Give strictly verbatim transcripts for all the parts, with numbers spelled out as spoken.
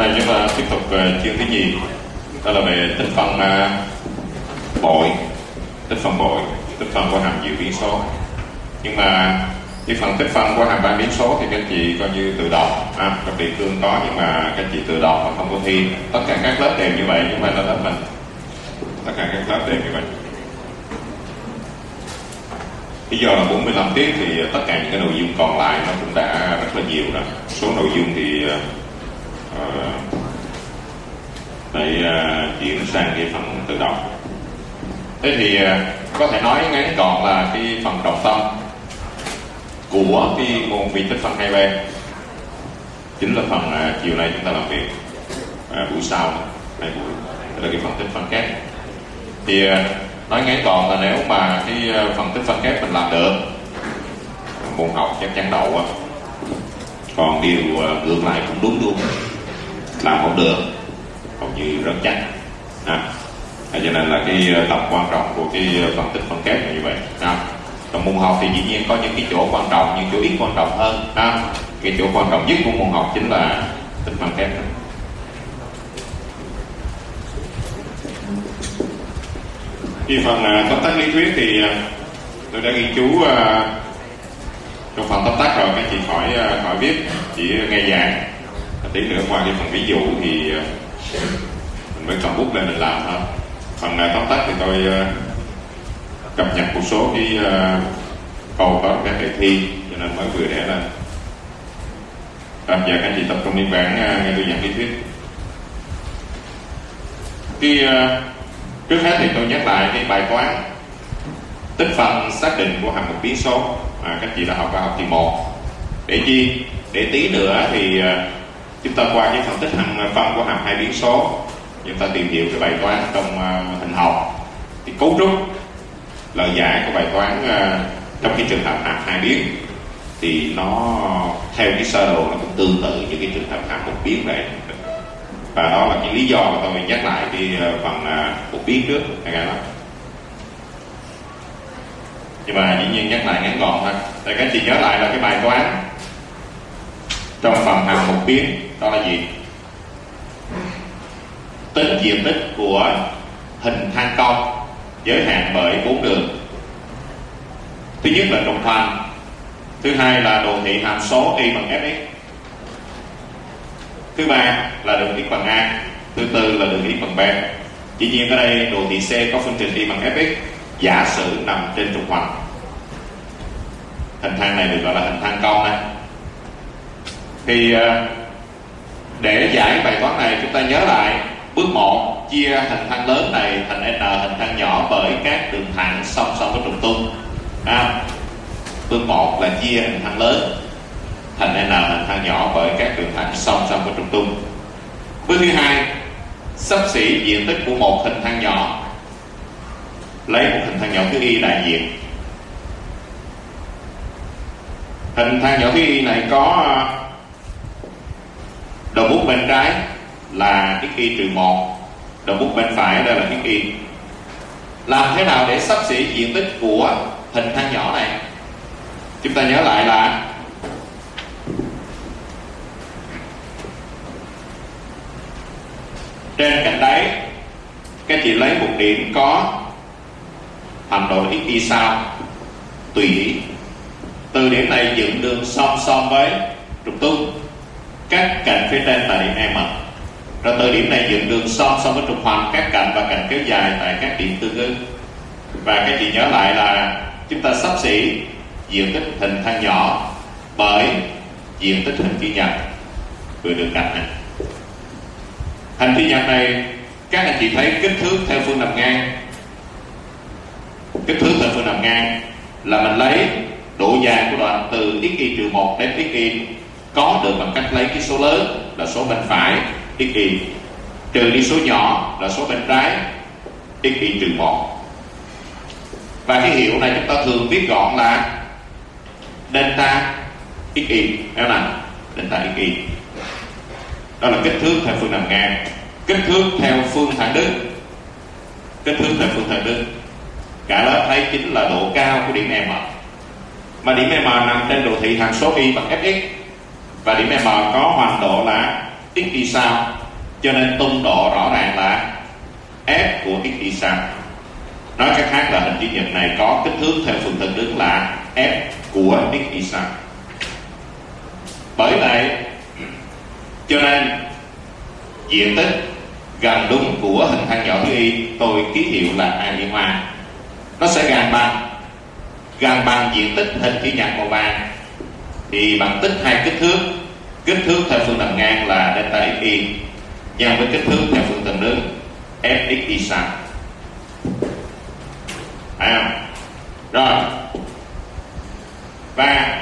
nay chúng ta tiếp tục uh, chương thứ nhì, đó là về tích phân uh, bội, tích phân bội, tích phân của hàm nhiều biến số. Nhưng mà cái phần tích phân của hàm ba biến số thì các chị coi như tự động, à, các địa phương có nhưng mà các chị tự động mà không có thi. Tất cả các lớp đều như vậy, nhưng mà là lớp mình, tất cả các lớp đều như vậy. Lý do là bốn mươi lăm tiết thì tất cả những cái nội dung còn lại nó cũng đã rất là nhiều rồi. Số nội dung thì uh, để uh, chuyển sang cái phần tự động. Thế thì uh, có thể nói ngắn gọn là cái phần trọng tâm của cái môn vi tích phân hai B chính là phần uh, chiều nay chúng ta làm việc, uh, buổi sau hai buổi là cái phần tích phân kép. Thì uh, nói ngắn gọn là nếu mà cái phần tích phân kép mình làm được, môn học chắc chắn đậu á. Còn điều ngược lại cũng đúng luôn, làm không được hầu như rất chắc à. Cho nên là cái tầm quan trọng của cái phần tích phân kép là như vậy à. Còn môn học thì dĩ nhiên có những cái chỗ quan trọng, những chỗ ít quan trọng hơn à. Cái chỗ quan trọng nhất của môn học chính là tích phân kép. Cái phần uh, tóm tắt lý thuyết thì uh, tôi đã ghi chú uh, trong phần tóm tắt rồi, các chị khỏi uh, khỏi viết, chỉ nghe giảng. Tí nữa qua cái phần ví dụ thì uh, mình mới cầm bút lên mình làm thôi. Phần uh, tóm tắt thì tôi uh, cập nhật một số cái uh, câu có các đề thi cho nên mới vừa để lên. À, giờ các chị tập trung liên bản uh, nghe tôi giảng lý thuyết. Cái uh, Trước hết thì tôi nhắc lại cái bài toán tích phân xác định của hàm một biến số mà các chị đã học vào học kỳ một. Để chi? Để tí nữa thì uh, chúng ta qua cái phân tích hàm phân của hàm hai biến số, chúng ta tìm hiểu cái bài toán trong uh, hình học. Thì cấu trúc lời giải của bài toán uh, trong cái trường hợp hàm hai biến thì nó theo cái sơ đồ nó cũng tương tự như cái trường hợp hàm một biến vậy. Và đó là cái lý do mà tôi nhắc lại cái phần uh, một biến trước này đó. Nhưng mà dĩ nhiên nhắc lại ngắn gọn thôi. Để các chị nhớ lại là cái bài toán trong phần hàm một biến đó là gì? Tính diện tích của hình thang cong giới hạn bởi bốn đường. Thứ nhất là trục hoành, thứ hai là đồ thị hàm số y bằng fx, thứ ba là đường x bằng a, thứ tư là đường x bằng b. Dĩ nhiên ở đây đồ thị C có phương trình y bằng fx giả sử nằm trên trục hoành. Hình thang này được gọi là hình thang cong này. Thì để giải bài toán này chúng ta nhớ lại bước một, chia hình thang lớn này thành n hình thang nhỏ bởi các đường thẳng song song với trục tung à. Bước một là chia hình thang lớn thành n hình thang nhỏ bởi các đường thẳng song song với trục tung. Bước thứ hai, xấp xỉ diện tích của một hình thang nhỏ, lấy một hình thang nhỏ thứ y đại diện. Hình thang nhỏ thứ y này có đầu bút bên trái là xy trừ một, đầu bút bên phải đây là xy. Làm thế nào để xấp xỉ diện tích của hình thang nhỏ này? Chúng ta nhớ lại là trên cạnh đáy các chị lấy một điểm có hàm độ xy sau tùy ý. Từ điểm này dựng đường song song với trục tung, các cạnh phía trên tại điểm M. Rồi từ điểm này dựng đường song song với trục hoành, các cạnh và cạnh kéo dài tại các điểm tương ứng. Và các chị nhớ lại là chúng ta xấp xỉ diện tích hình thang nhỏ bởi diện tích hình chữ nhật vừa được đặt này. Hình chữ nhật này các anh chị thấy kích thước theo phương nằm ngang. Kích thước theo phương nằm ngang là mình lấy độ dài của đoạn từ xy trừ một đến xy có được bằng cách lấy cái số lớn là số bên phải xy trừ đi số nhỏ là số bên trái xy trừ một. Và cái hiệu này chúng ta thường viết gọn là delta xy, đúng nào? Delta xy. Đó là kích thước theo phương nằm ngang. Kích thước theo phương thẳng đứng, kích thước theo phương thẳng đứng cả lớp thấy chính là độ cao của điểm M. Mà điểm M nằm trên đồ thị hàm số y bằng fx, và điểm M có hoành độ là xy sau cho nên tung độ rõ ràng là f của x y sang. Nói cách khác là hình chữ nhật này có kích thước theo phương thức đứng là f của x y sang. Bởi vậy cho nên diện tích gần đúng của hình thang nhỏ thứ y tôi ký hiệu là a y hoa, nó sẽ gần bằng gần bằng diện tích hình chữ nhật màu vàng thì bằng tích hai kích thước, kích thước theo phương tầng ngang là delta xy nhân với kích thước theo phương tầng đứng fx y sang. Phải không? Rồi, và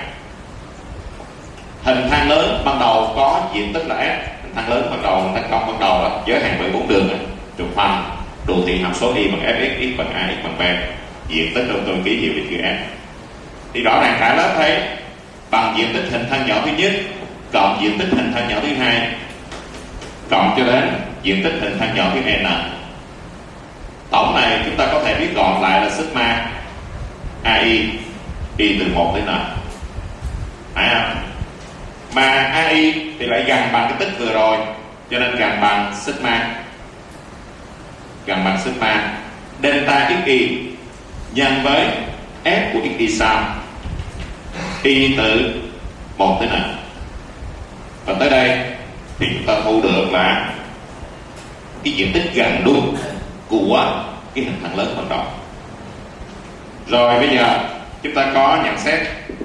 hình thang lớn ban đầu có diện tích là f. Hình thang lớn ban đầu, hình thang cong ban đầu đó, giới hạn bởi bốn đường này, trục hoành đồ thị hàm số y bằng fx, x bằng a, x bằng b, diện tích tôi ký hiệu là chữ f. Thì rõ ràng cả lớp thấy bằng diện tích hình thang nhỏ thứ nhất cộng diện tích hình thang nhỏ thứ hai cộng cho đến diện tích hình thang nhỏ thứ n. Tổng này chúng ta có thể viết gọn lại là sigma ai y từ một đến n. Phải không? Mà ai thì lại gần bằng cái tích vừa rồi, cho nên gần bằng sigma gần bằng sigma delta xy nhân với f của x y sau y từ một tới n. Và tới đây thì chúng ta thu được là cái diện tích gần đúng của cái hình thang lớn ban đầu. Rồi bây giờ chúng ta có nhận xét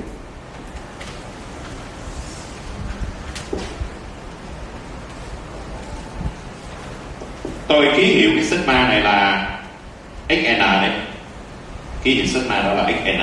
tôi ký hiệu cái sigma này là xn đấy, ký hiệu sigma đó là xn.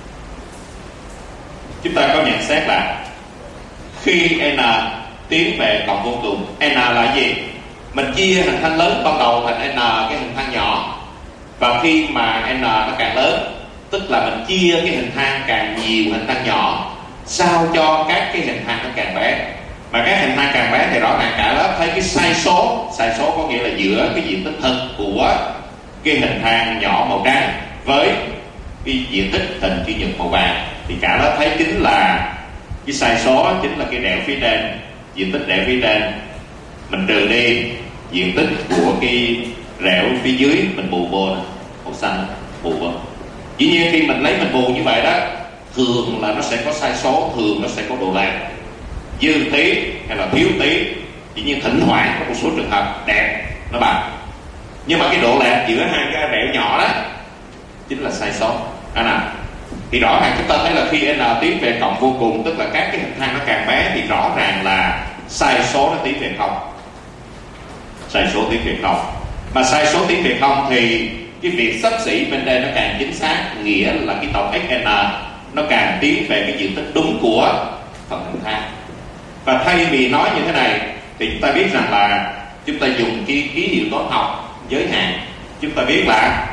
Chúng ta có nhận xét là khi n tiến về cộng vô cùng, n là gì? Mình chia hình thang lớn ban đầu thành n cái hình thang nhỏ, và khi mà n nó càng lớn tức là mình chia cái hình thang càng nhiều hình thang nhỏ sao cho các cái hình thang nó càng bé. Mà các hình thang càng bé thì rõ ràng cả lớp thấy cái sai số, sai số có nghĩa là giữa cái diện tích thực của cái hình thang nhỏ màu trắng với cái diện tích hình chữ nhật màu vàng thì cả lớp thấy chính là cái sai số chính là cái đẽo phía trên, diện tích đẽo phía trên mình trừ đi diện tích của cái rẽo phía dưới mình bù vô này, màu xanh bù vô. Dĩ nhiên khi mình lấy mình bù như vậy đó, thường là nó sẽ có sai số, thường nó sẽ có độ lệch dư tí hay là thiếu tí. Dĩ nhiên thỉnh thoảng có một số trường hợp đẹp nó bằng, nhưng mà cái độ lệch giữa hai cái rẽo nhỏ đó chính là sai số. À nào, thì rõ ràng chúng ta thấy là khi n tiến về cộng vô cùng, tức là các cái hình thang nó càng bé thì rõ ràng là sai số nó tiến về không, sai số tiến về không. Mà sai số tiến về không thì cái việc xấp xỉ bên đây nó càng chính xác, nghĩa là cái tổng xn nó càng tiến về cái diện tích đúng của phần hình thang. Và thay vì nói như thế này thì chúng ta biết rằng là chúng ta dùng cái ký hiệu toán học giới hạn, chúng ta biết là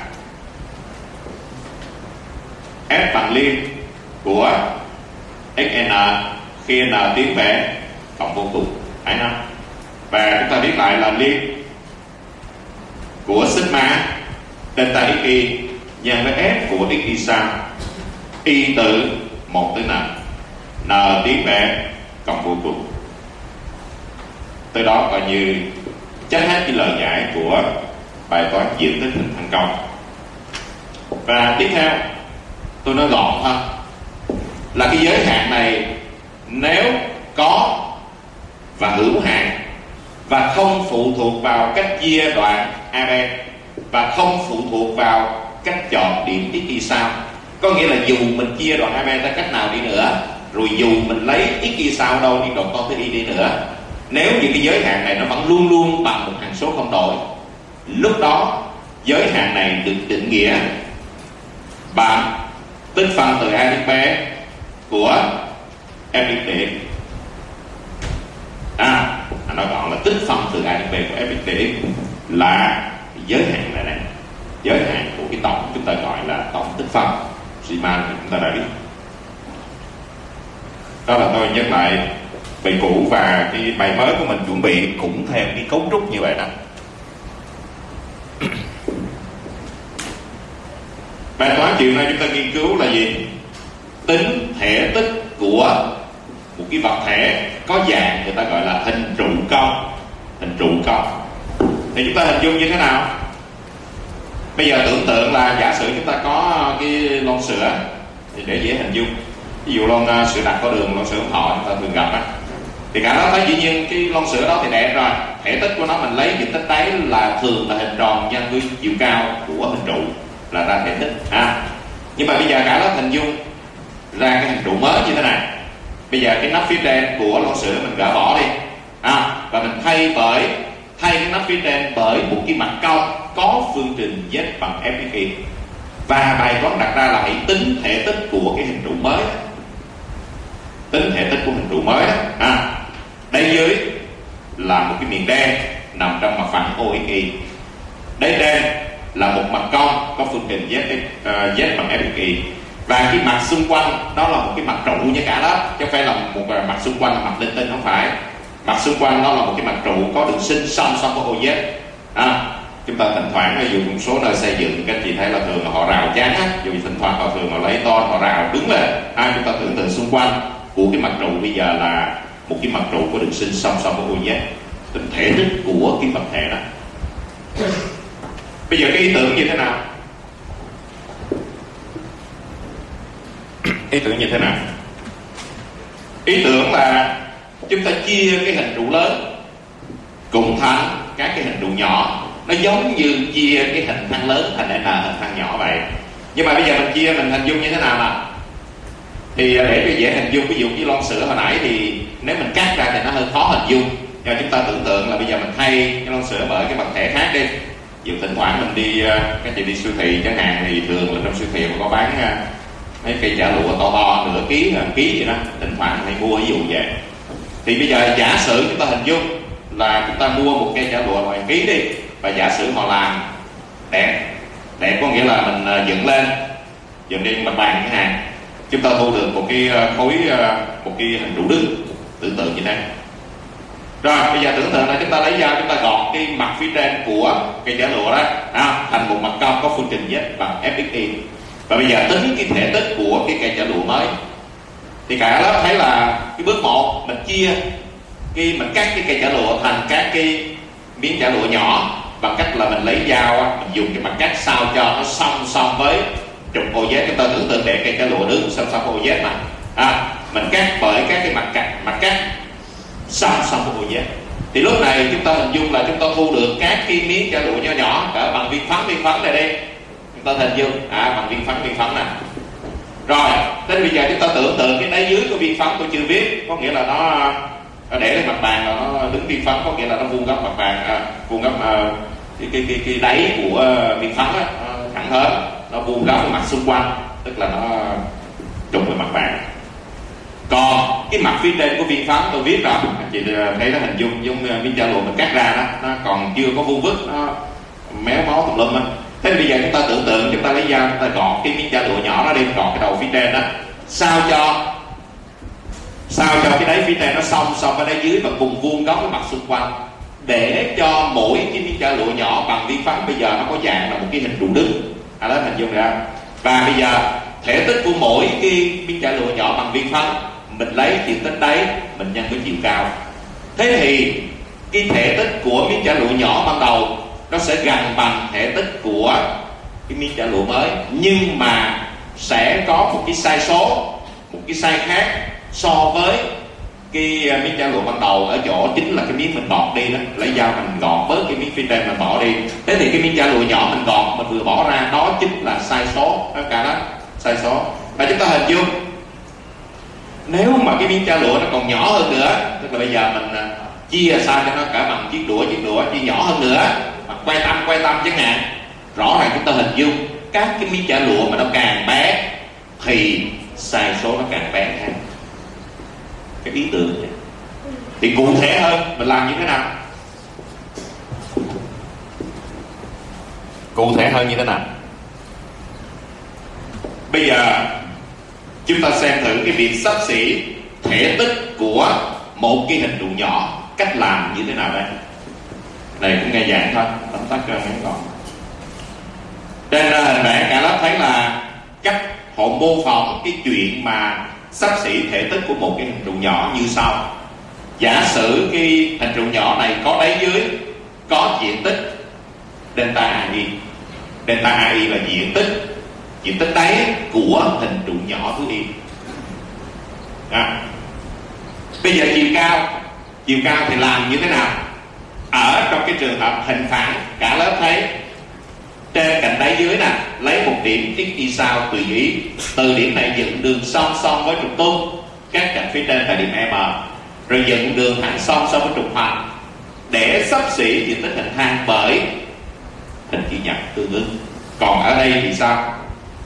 f bằng liên của xn khi n tiến về cộng vô cùng, phải không? Và chúng ta viết lại là liên của sigma delta xy nhân với f của x y sang y từ một tới n, n tiến về cộng vô cùng. Tới đó coi như chắc hết cái lời giải của bài toán diện tích hình thang cong. Và tiếp theo tôi nói gọn thôi là cái giới hạn này nếu có và hữu hạn và không phụ thuộc vào cách chia đoạn a bê và không phụ thuộc vào cách chọn điểm x y sau, có nghĩa là dù mình chia đoạn a bê ra cách nào đi nữa, rồi dù mình lấy x y sau đâu đi đoạn con tới y đi nữa, nếu như cái giới hạn này nó vẫn luôn luôn bằng một hằng số không đổi, lúc đó giới hạn này được định nghĩa bằng tích phân từ a đến b của f x dx. À, nói gọn là tích phân từ a đến b của f x dx là giới hạn này này, giới hạn của cái tổng chúng ta gọi là tổng tích phân. Riemann thì chúng ta đã biết. Đó là tôi nhắc lại bài cũ, và cái bài mới của mình chuẩn bị cũng theo cái cấu trúc như vậy đó. Bài toán chiều nay chúng ta nghiên cứu là gì? Tính thể tích của một cái vật thể có dạng người ta gọi là hình trụ cong. hình trụ có. Thì chúng ta hình dung như thế nào? Bây giờ tưởng tượng là giả sử chúng ta có cái lon sữa, thì để dễ hình dung, ví dụ lon uh, sữa đặc có đường, lon sữa hồng thọ chúng ta thường gặp á, thì cả đó thấy dĩ nhiên cái lon sữa đó thì đẹp rồi, thể tích của nó mình lấy diện tích đấy là thường là hình tròn nhân với chiều cao của hình trụ là ra thể tích à. Nhưng mà bây giờ cả đó hình dung ra cái hình trụ mới như thế này. Bây giờ cái nắp phía trên của lon sữa mình gỡ bỏ đi à, và mình thay bởi thay cái nắp phía trên bởi một cái mặt cong có phương trình z bằng f x y. Và bài toán đặt ra là hãy tính thể tích của cái hình trụ mới đó. Tính thể tích của hình trụ mới đó à. Đây dưới là một cái miền đen nằm trong mặt phẳng o x y. Đây trên là một mặt cong có phương trình z, uh, z bằng f x y. Và cái mặt xung quanh đó là một cái mặt trụ như cả đó, chứ không phải là một mặt xung quanh là mặt linh tinh, không phải. Mặt xung quanh đó là một cái mặt trụ có đường sinh song song với o z à. Chúng ta thỉnh thoảng ví dụ một số nơi xây dựng các chị thấy là thường là họ rào chắn á, dù thỉnh thoảng họ thường họ lấy ton họ rào đứng lên à. Chúng ta tưởng tượng xung quanh của cái mặt trụ bây giờ là một cái mặt trụ có đường sinh song song với o z, tính thể tích của cái vật thể đó. Bây giờ cái ý tưởng như thế nào? Ý tưởng như thế nào? Ý tưởng là chúng ta chia cái hình trụ lớn cùng thành các cái hình trụ nhỏ, nó giống như chia cái hình thang lớn thành n hình thang nhỏ vậy. Nhưng mà bây giờ mình chia mình hình dung như thế nào nào? Thì để cho dễ hình dung, ví dụ như lon sữa hồi nãy thì nếu mình cắt ra thì nó hơi khó hình dung. Nhưng mà chúng ta tưởng tượng là bây giờ mình thay cái lon sữa bởi cái vật thể khác đi. Ví dụ thỉnh thoảng mình đi, các chị đi siêu thị chẳng hạn, thì thường là trong siêu thị mà có bán mấy cây chả lụa to to nửa ký, một ký vậy đó, thỉnh thoảng hay mua ví dụ vậy. Thì bây giờ giả sử chúng ta hình dung là chúng ta mua một cây chả lụa loại ký đi, và giả sử họ làm đẹp, đẹp có nghĩa là mình dựng lên, dựng lên mặt bàn chẳng hạn, chúng ta thu được một cái khối, một cái hình trụ đứng, tưởng tượng như thế. Rồi bây giờ tưởng tượng là chúng ta lấy dao chúng ta gọt cái mặt phía trên của cây chả lụa đó à, thành một mặt cong có phương trình z bằng f x y. Và bây giờ tính cái thể tích của cái cây chả lụa mới, thì cả đó thấy là cái bước một mình chia cái mình cắt cái cây chả lụa thành các cái miếng chả lụa nhỏ bằng cách là mình lấy dao mình dùng cái mặt cắt sao cho nó song song với trục o z. Chúng ta tưởng tượng để cây chả lụa đứng song song với o z này à, mình cắt bởi các cái mặt cắt mặt cắt song song với o z. Thì lúc này chúng ta hình dung là chúng ta thu được các cái miếng chả lụa nhỏ nhỏ cỡ bằng viên phấn viên phấn này đi, chúng ta hình dung à, bằng viên phấn viên phấn này. Rồi đến bây giờ chúng ta tưởng tượng cái đáy dưới của viên phấn tôi chưa viết, có nghĩa là nó để lên mặt bàn là nó đứng viên phấn, có nghĩa là nó vuông góc mặt bàn à, vuông góc à, cái, cái cái cái đáy của viên phấn á, thẳng hơn, nó vuông góc với mặt xung quanh, tức là nó trùng với mặt bàn. Còn cái mặt phía trên của viên phấn tôi viết rồi, anh chị thấy nó hình dung giống viên chả lụa mình cắt ra đó, nó còn chưa có vuông vức, nó méo mó tùm lum á. Thế bây giờ chúng ta tưởng tượng chúng ta lấy dao chúng ta gọt cái miếng chả lụa nhỏ đó đi, gọt cái đầu phía trên đó, sao cho sao cho cái đáy phía trên nó song song với đáy dưới và cùng vuông góc với mặt xung quanh, để cho mỗi cái miếng chả lụa nhỏ bằng viên phấn bây giờ nó có dạng là một cái hình trụ đứng, à đó hình dung ra. Và bây giờ thể tích của mỗi cái miếng chả lụa nhỏ bằng viên phấn mình lấy diện tích đáy mình nhân với chiều cao. Thế thì cái thể tích của miếng chả lụa nhỏ ban đầu nó sẽ gần bằng thể tích của cái miếng chả lụa mới, nhưng mà sẽ có một cái sai số, một cái sai khác so với cái miếng chả lụa ban đầu, ở chỗ chính là cái miếng mình gọt đi đó, lấy dao mình gọt bớt cái miếng phía trên mình bỏ đi. Thế thì cái miếng chả lụa nhỏ mình gọt mình vừa bỏ ra đó chính là sai số, tất cả đó sai số. Và chúng ta hình dung nếu mà cái miếng chả lụa nó còn nhỏ hơn nữa, tức là bây giờ mình chia sao cho nó cả bằng chiếc đũa, chiếc đũa chia nhỏ hơn nữa, hoặc quay tâm quay tâm chẳng hạn, rõ ràng chúng ta hình dung các cái miếng chả lụa mà nó càng bé thì sai số nó càng bé hơn. Cái ý tưởng này. Thì cụ thể hơn mình làm như thế nào? Cụ thể hơn như thế nào? Bây giờ chúng ta xem thử cái việc xấp xỉ thể tích của một cái hình trụ nhỏ, cách làm như thế nào đây? Này cũng nghe dạng thôi, tóm tắt cho ngắn gọn. Trên hình vẽ cả lớp thấy là cách họ mô phỏng cái chuyện mà xấp xỉ thể tích của một cái hình trụ nhỏ như sau. Giả sử cái hình trụ nhỏ này có đáy dưới, có diện tích delta a i. Delta a i là diện tích diện tích đáy của hình trụ nhỏ thứ y. À. Bây giờ chiều cao, chiều cao thì làm như thế nào? Ở trong cái trường hợp hình phẳng, cả lớp thấy trên cạnh đáy dưới nè, lấy một điểm x y sao tùy ý, từ điểm này dựng đường song song với trục tung các cạnh phía trên tại điểm M, rồi dựng đường thẳng song song với trục hoạch để xấp xỉ diện tích hình thang bởi hình chữ nhật tương ứng. Còn ở đây thì sao?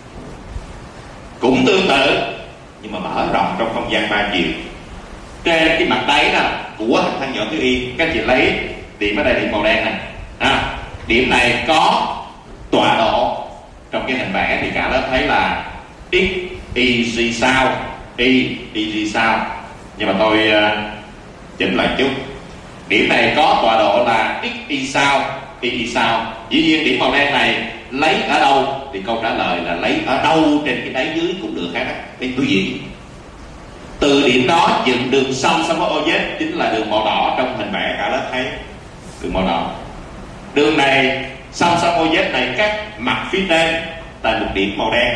Cũng tương tự nhưng mà mở rộng trong không gian ba chiều. Trên cái mặt đáy nè của hình thang nhỏ thứ y, các chị lấy điểm ở đây, điểm màu đen này. À, điểm này có tọa độ trong cái hình vẽ thì cả lớp thấy là x y g sao, y y g sao. Nhưng mà tôi uh, chỉnh lại chút. Điểm này có tọa độ là x y sao, y y sao. Dĩ nhiên điểm màu đen này lấy ở đâu thì câu trả lời là lấy ở đâu trên cái đáy dưới cũng được hết á, cái tùy ý. Từ điểm đó dựng đường song song với ô z chính là đường màu đỏ trong hình vẽ, cả lớp thấy đường màu đỏ. Đường này song song ô z này cắt mặt phía trên tại một điểm màu đen.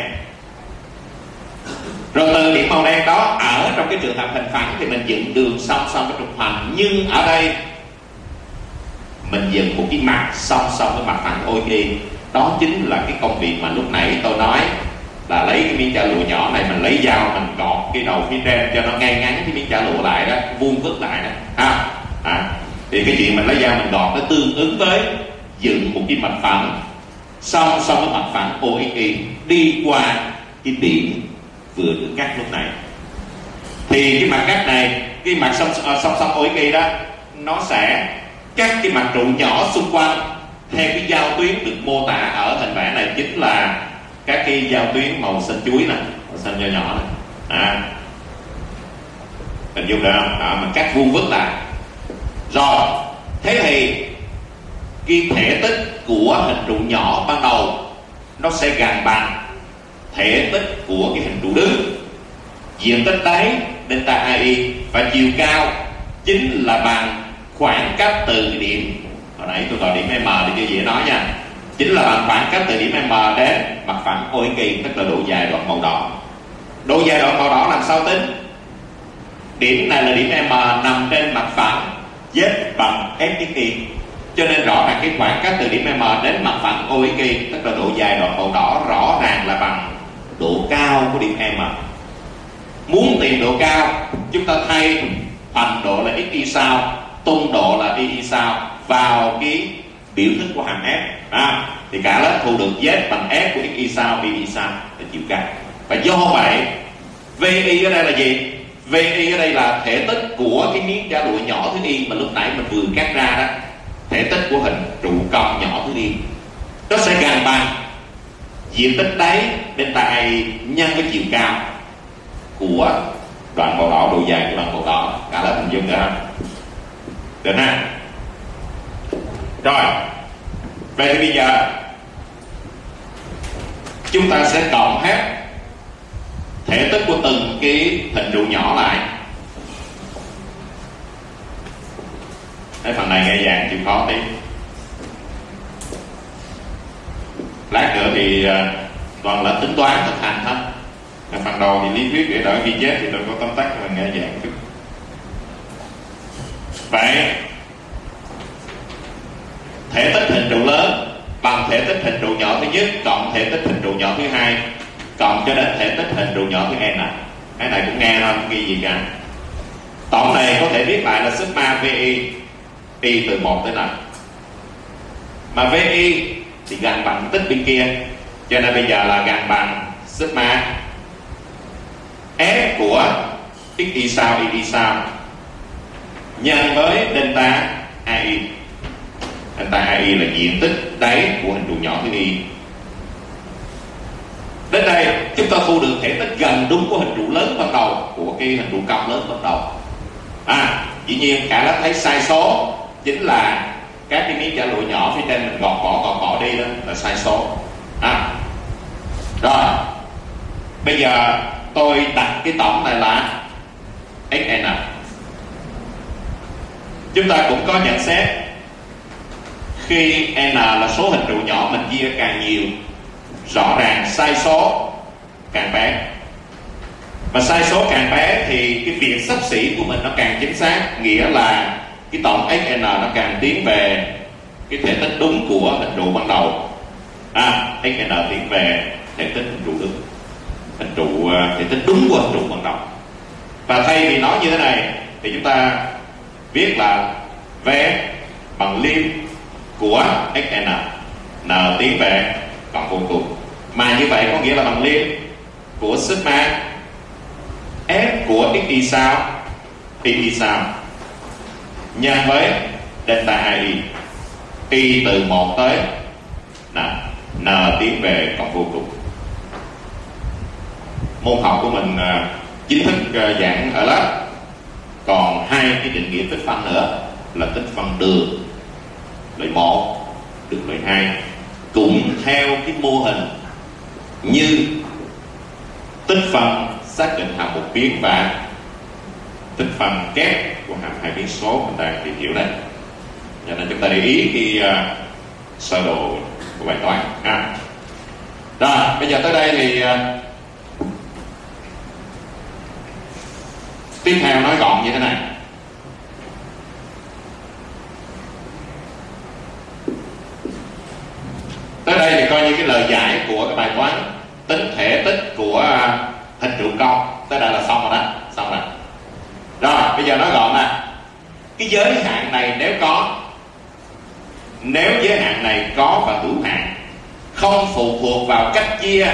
Rồi từ điểm màu đen đó, ở trong cái trường hợp hình phẳng thì mình dựng đường song song với trục hoành, nhưng ở đây mình dựng một cái mặt song song với mặt phẳng ô y. Đó chính là cái công việc mà lúc nãy tôi nói là lấy cái miếng chả lụa nhỏ này, mình lấy dao mình gọt cái đầu phía trên cho nó ngay ngắn cái miếng chả lụa lại đó, vuông vức lại đó. À, à, thì cái chuyện mình lấy dao mình gọt nó tương ứng với dựng một cái mặt phẳng song song với mặt phẳng ô y đi qua cái điểm vừa được cắt lúc này. Thì cái mặt cắt này, cái mặt song song song ô y đó, nó sẽ cắt cái mặt trụ nhỏ xung quanh theo cái giao tuyến được mô tả ở hình vẽ này, chính là các cái giao tuyến màu xanh chuối nè, màu xanh nhỏ nhỏ này. À, hình dung được không? À, mình cắt vuông vức lại. Rồi, thế thì cái thể tích của hình trụ nhỏ ban đầu nó sẽ gần bằng thể tích của cái hình trụ đứng. Diện tích đáy delta a i và chiều cao chính là bằng khoảng cách từ điểm, hồi nãy tôi gọi điểm M để cho dễ nói nha, chính là bằng khoảng cách từ điểm M đến mặt phẳng ô kỳ, tức là độ dài đoạn màu đỏ. Độ dài đoạn màu đỏ làm sao tính? Điểm này là điểm M nằm trên mặt phẳng z bằng f y, cho nên rõ ràng cái khoảng cách từ điểm M đến mặt phẳng ô kỳ, tức là độ dài đoạn màu đỏ, rõ ràng là bằng độ cao của điểm M. Muốn tìm độ cao, chúng ta thay hoành độ là x y sao, tung độ là y y sao vào cái biểu thức của hàm f. À, thì cả lớp thu được z bằng f của x y sao, y y sao là chiều cao. Và do vậy vi ở đây là gì? Vi ở đây là thể tích của cái miếng chả lụa nhỏ thứ y mà lúc nãy mình vừa cắt ra đó, thể tích của hình trụ cong nhỏ thứ y. Nó sẽ gần bằng diện tích đáy delta i nhân với chiều cao của đoạn màu đỏ, độ dài của đoạn màu đỏ. Cả lớp hình dung được không? Được ha? Rồi, vậy thì bây giờ chúng ta sẽ cộng hết thể tích của từng cái hình trụ nhỏ lại. Cái phần này nghe dạng chịu khó tí. Lát nữa thì toàn là tính toán thực hành thôi. Phần đầu thì lý thuyết, để đợi ghi chép thì tôi có tóm tắt và nghe dạng chút. Vậy thể tích hình trụ lớn bằng thể tích hình trụ nhỏ thứ nhất cộng thể tích hình trụ nhỏ thứ hai cộng cho đến thể tích hình trụ nhỏ thứ n. Cái này cũng nghe thôi, không ghi gì cả. Tổng này có thể viết lại là sigma vi, y từ một tới n. Mà vi thì gần bằng tích bên kia, cho nên bây giờ là gần bằng sigma f của x y sao, y y sao nhân với delta ai. Delta ai là diện tích đáy của hình trụ nhỏ thứ y. Đến đây chúng ta thu được thể tích gần đúng của hình trụ lớn ban đầu, của cái hình trụ cong lớn ban đầu. À, dĩ nhiên cả lớp thấy sai số chính là các cái miếng chả lụa nhỏ phía trên mình gọt bỏ gọt bỏ đi, đó là sai số. À, rồi bây giờ tôi đặt cái tổng này là xn. Chúng ta cũng có nhận xét khi n là số hình trụ nhỏ mình chia càng nhiều, rõ ràng sai số càng bé. Mà sai số càng bé thì cái việc xấp xỉ của mình nó càng chính xác, nghĩa là cái tổng xn nó càng tiến về cái thể tích đúng của hình trụ ban đầu. À, xn tiến về thể tích hình trụ đúng, hình trụ thể tích đúng của hình trụ ban đầu. Và thay vì nói như thế này thì chúng ta viết là V bằng liên của xn, n tiến về còn vô cùng. Mà như vậy có nghĩa là bằng liên của sigma f của x y sao y y sao nhân với delta i, y từ một tới n, n tiến về còn vô cùng. Môn học của mình uh, chính thức uh, giảng ở lớp còn hai cái định nghĩa tích phân nữa, là tích phân đường loại một, đường loại hai, cũng theo cái mô hình như tích phân xác định hàm một biến và tích phân kép của hàm hai biến số mình đang tìm hiểu đây. Cho nên chúng ta để ý khi uh, sơ đồ của bài toán. À. Rồi, bây giờ tới đây thì uh, tiếp theo nói gọn như thế này. Tới đây thì coi như cái lời giải của cái bài toán tính thể tích của uh, hình trụ cong tới đây là xong rồi đó, xong rồi. Rồi bây giờ nói gọn nè, cái giới hạn này nếu có, nếu giới hạn này có và hữu hạn, không phụ thuộc vào cách chia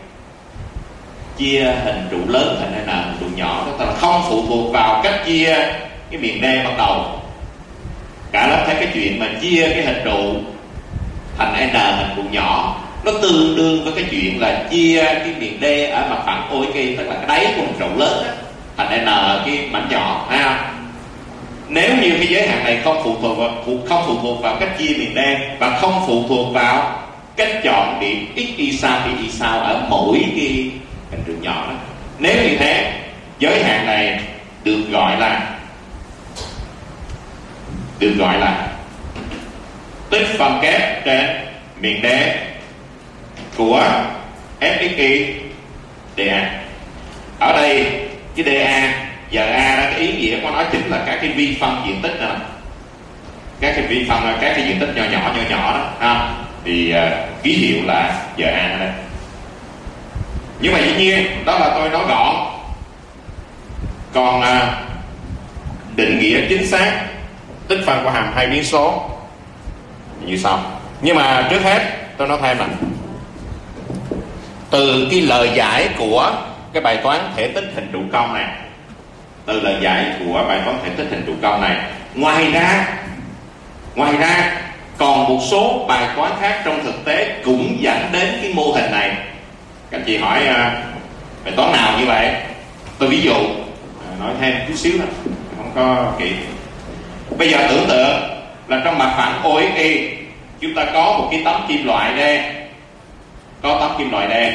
chia hình trụ lớn thành n hình trụ nhỏ, tức là không phụ thuộc vào cách chia cái miền D ban đầu. Cả lớp thấy cái chuyện mà chia cái hình trụ thành n hình trụ nhỏ nó tương đương với cái chuyện là chia cái miền D ở mặt phẳng ô kia, tức là cái đáy của hình trụ lớn đó, thành n cái mảnh nhỏ, thấy không? Nếu như cái giới hạn này không phụ thuộc vào, không phụ thuộc vào cách chia miền D và không phụ thuộc vào cách chọn điểm x y sao y y sao ở mỗi cái hình trụ nhỏ đó, nếu như thế giới hạn này được gọi là được gọi là tích phân kép trên miền D của fxy dA. Ở đây cái dA giờ a đó, cái ý nghĩa của nó chính là các cái vi phân diện tích nè, các cái vi phân, các cái diện tích nhỏ nhỏ nhỏ nhỏ đó ha. Thì uh, ký hiệu là giờ a ở đây. Nhưng mà dĩ nhiên đó là tôi nói gọn, còn uh, định nghĩa chính xác tích phân của hàm hai biến số như sau. Nhưng mà trước hết tôi nói thêm là từ cái lời giải của cái bài toán thể tích hình trụ cong này, từ lời giải của bài toán thể tích hình trụ cong này, ngoài ra ngoài ra còn một số bài toán khác trong thực tế cũng dẫn đến cái mô hình này. Các anh chị hỏi uh, bài toán nào như vậy? Tôi ví dụ uh, nói thêm chút xíu thôi, không có kỹ. Bây giờ tưởng tượng là trong mặt phẳng o ích y chúng ta có một cái tấm kim loại đen, có tấm kim loại đen.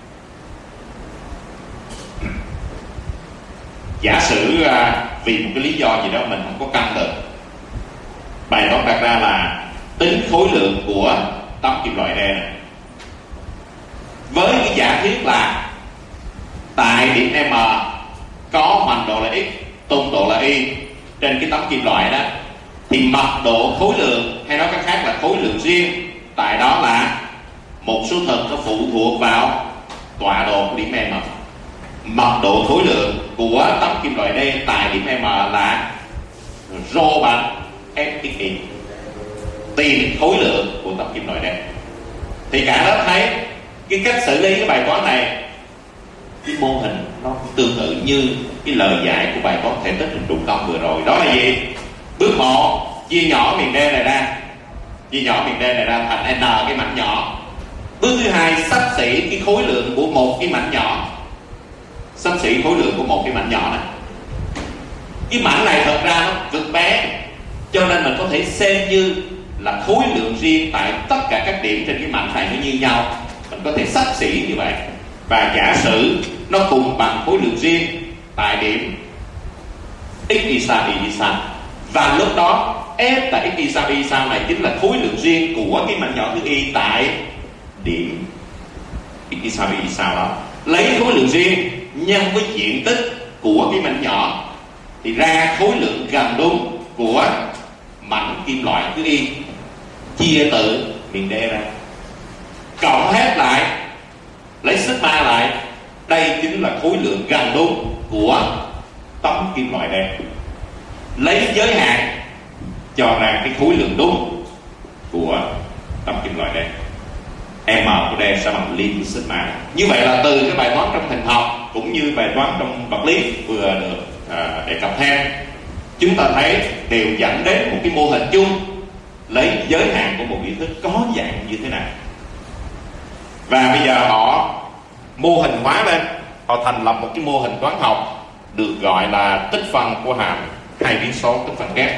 Giả sử uh, vì một cái lý do gì đó mình không có căn được, bài toán đặt ra là tính khối lượng của tấm kim loại đen này, với cái giả thiết là tại điểm M có hoành độ là x, tung độ là y trên cái tấm kim loại đó, thì mật độ khối lượng, hay nói cách khác là khối lượng riêng tại đó là một số thực nó phụ thuộc vào tọa độ của điểm M. Mật độ khối lượng của tấm kim loại đen tại điểm M là rho bằng fxy, tìm khối lượng của tấm kim loại đen. Thì cả lớp thấy cái cách xử lý cái bài toán này, cái mô hình nó tương tự như cái lời giải của bài toán thể tích hình trụ cong vừa rồi. Đó là gì? Bước một, chia nhỏ miền D này ra, chia nhỏ miền D này ra thành n cái mảnh nhỏ. Bước thứ hai, xấp xỉ cái khối lượng của một cái mảnh nhỏ, xấp xỉ khối lượng của một cái mảnh nhỏ này. Cái mảnh này thật ra nó cực bé, cho nên mình có thể xem như là khối lượng riêng tại tất cả các điểm trên cái mảnh này nó như nhau, mình có thể xấp xỉ như vậy. Và giả sử nó cùng bằng khối lượng riêng tại điểm x y sao y y sao Và lúc đó F tại x y sau y sau này chính là khối lượng riêng của cái mảnh nhỏ thứ y tại điểm x y sau y sau đó. Lấy khối lượng riêng nhân với diện tích của cái mảnh nhỏ thì ra khối lượng gần đúng của mảnh kim loại thứ y, chia từ miền D ra, cộng hết lại, lấy sigma lại, đây chính là khối lượng gần đúng của tấm kim loại đen. Lấy giới hạn cho ra cái khối lượng đúng của tấm kim loại đen, M của đen sẽ bằng liên của sigma. Như vậy là từ cái bài toán trong hình học cũng như bài toán trong vật lý vừa được à, đề cập thêm, chúng ta thấy đều dẫn đến một cái mô hình chung lấy giới hạn của một biểu thức có dạng như thế này. Và bây giờ họ mô hình hóa lên, họ thành lập một cái mô hình toán học được gọi là tích phân của hàm hai biến số tích phân kép.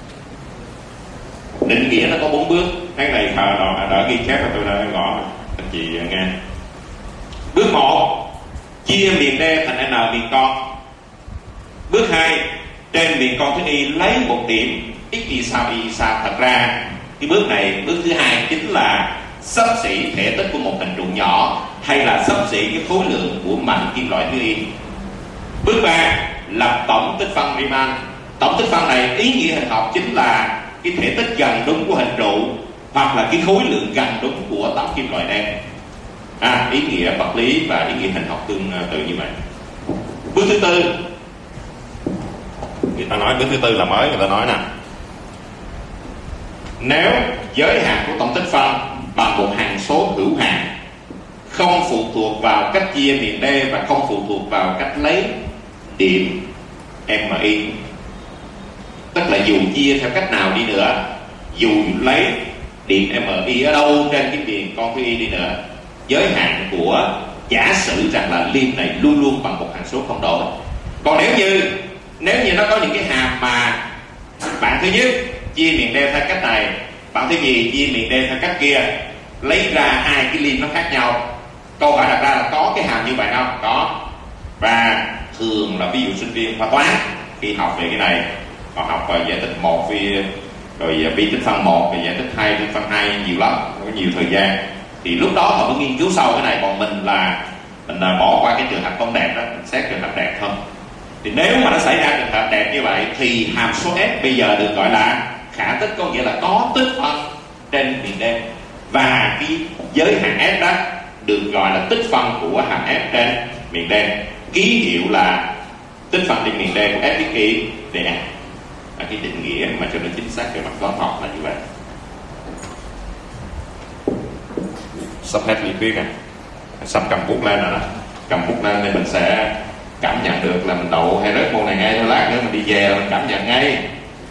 Định nghĩa nó có bốn bước. Cái này đã, đã ghi chép và tôi đã gõ anh chị nghe. Bước một, chia miền D thành n miền con. Bước hai, trên miền con thứ y lấy một điểm x y sau y sau. Thật ra cái bước này, bước thứ hai chính là xấp xỉ thể tích của một hình trụ nhỏ, hay là xấp xỉ cái khối lượng của mảnh kim loại thứ y. Bước ba, lập tổng tích phân Riemann. Tổng tích phân này ý nghĩa hình học chính là cái thể tích gần đúng của hình trụ hoặc là cái khối lượng gần đúng của tấm kim loại đen. À, ý nghĩa vật lý và ý nghĩa hình học tương tự như vậy. Bước thứ tư, người ta nói bước thứ tư là mới, người ta nói nè, nếu giới hạn của tổng tích phân bằng một hằng số hữu hạn, không phụ thuộc vào cách chia miền D và không phụ thuộc vào cách lấy điểm M I, tức là dù chia theo cách nào đi nữa, dù lấy điểm M I ở đâu trên cái miền con thứ y đi nữa, giới hạn của giả sử rằng là liên này luôn luôn bằng một hằng số không đổi. Còn nếu như nếu như nó có những cái hàm mà bạn thứ nhất chia miền D theo cách này, bạn thứ nhì chia miền D theo cách kia, lấy ra hai cái liên nó khác nhau, câu hỏi đặt ra là có cái hàm như vậy không? Có. Và thường là ví dụ sinh viên khoa toán khi học về cái này, họ học về giải tích một vì rồi vi tích phân một, về giải tích hai, tích phân hai nhiều lắm, có nhiều thời gian, thì lúc đó họ mới nghiên cứu sâu cái này. Còn mình là mình là bỏ qua cái trường hợp không đẹp đó, mình xét trường hợp đẹp thôi. Thì nếu mà nó xảy ra trường hợp đẹp như vậy thì hàm số S bây giờ được gọi là khả tích, có nghĩa là có tích phân trên miền D, và cái giới hạn S đó được gọi là tích phân của hàm F trên miền D, ký hiệu là tích phân trên miền D của F viết ký D A. Là cái định nghĩa mà cho nó chính xác về mặt toán học là như vậy. Sắp hết lý thuyết à, sắp cầm bút lên rồi đó. Cầm bút lên thì mình sẽ cảm nhận được là mình đậu hay rớt môn này ngay thôi. Lát nữa mình đi về mình cảm nhận ngay.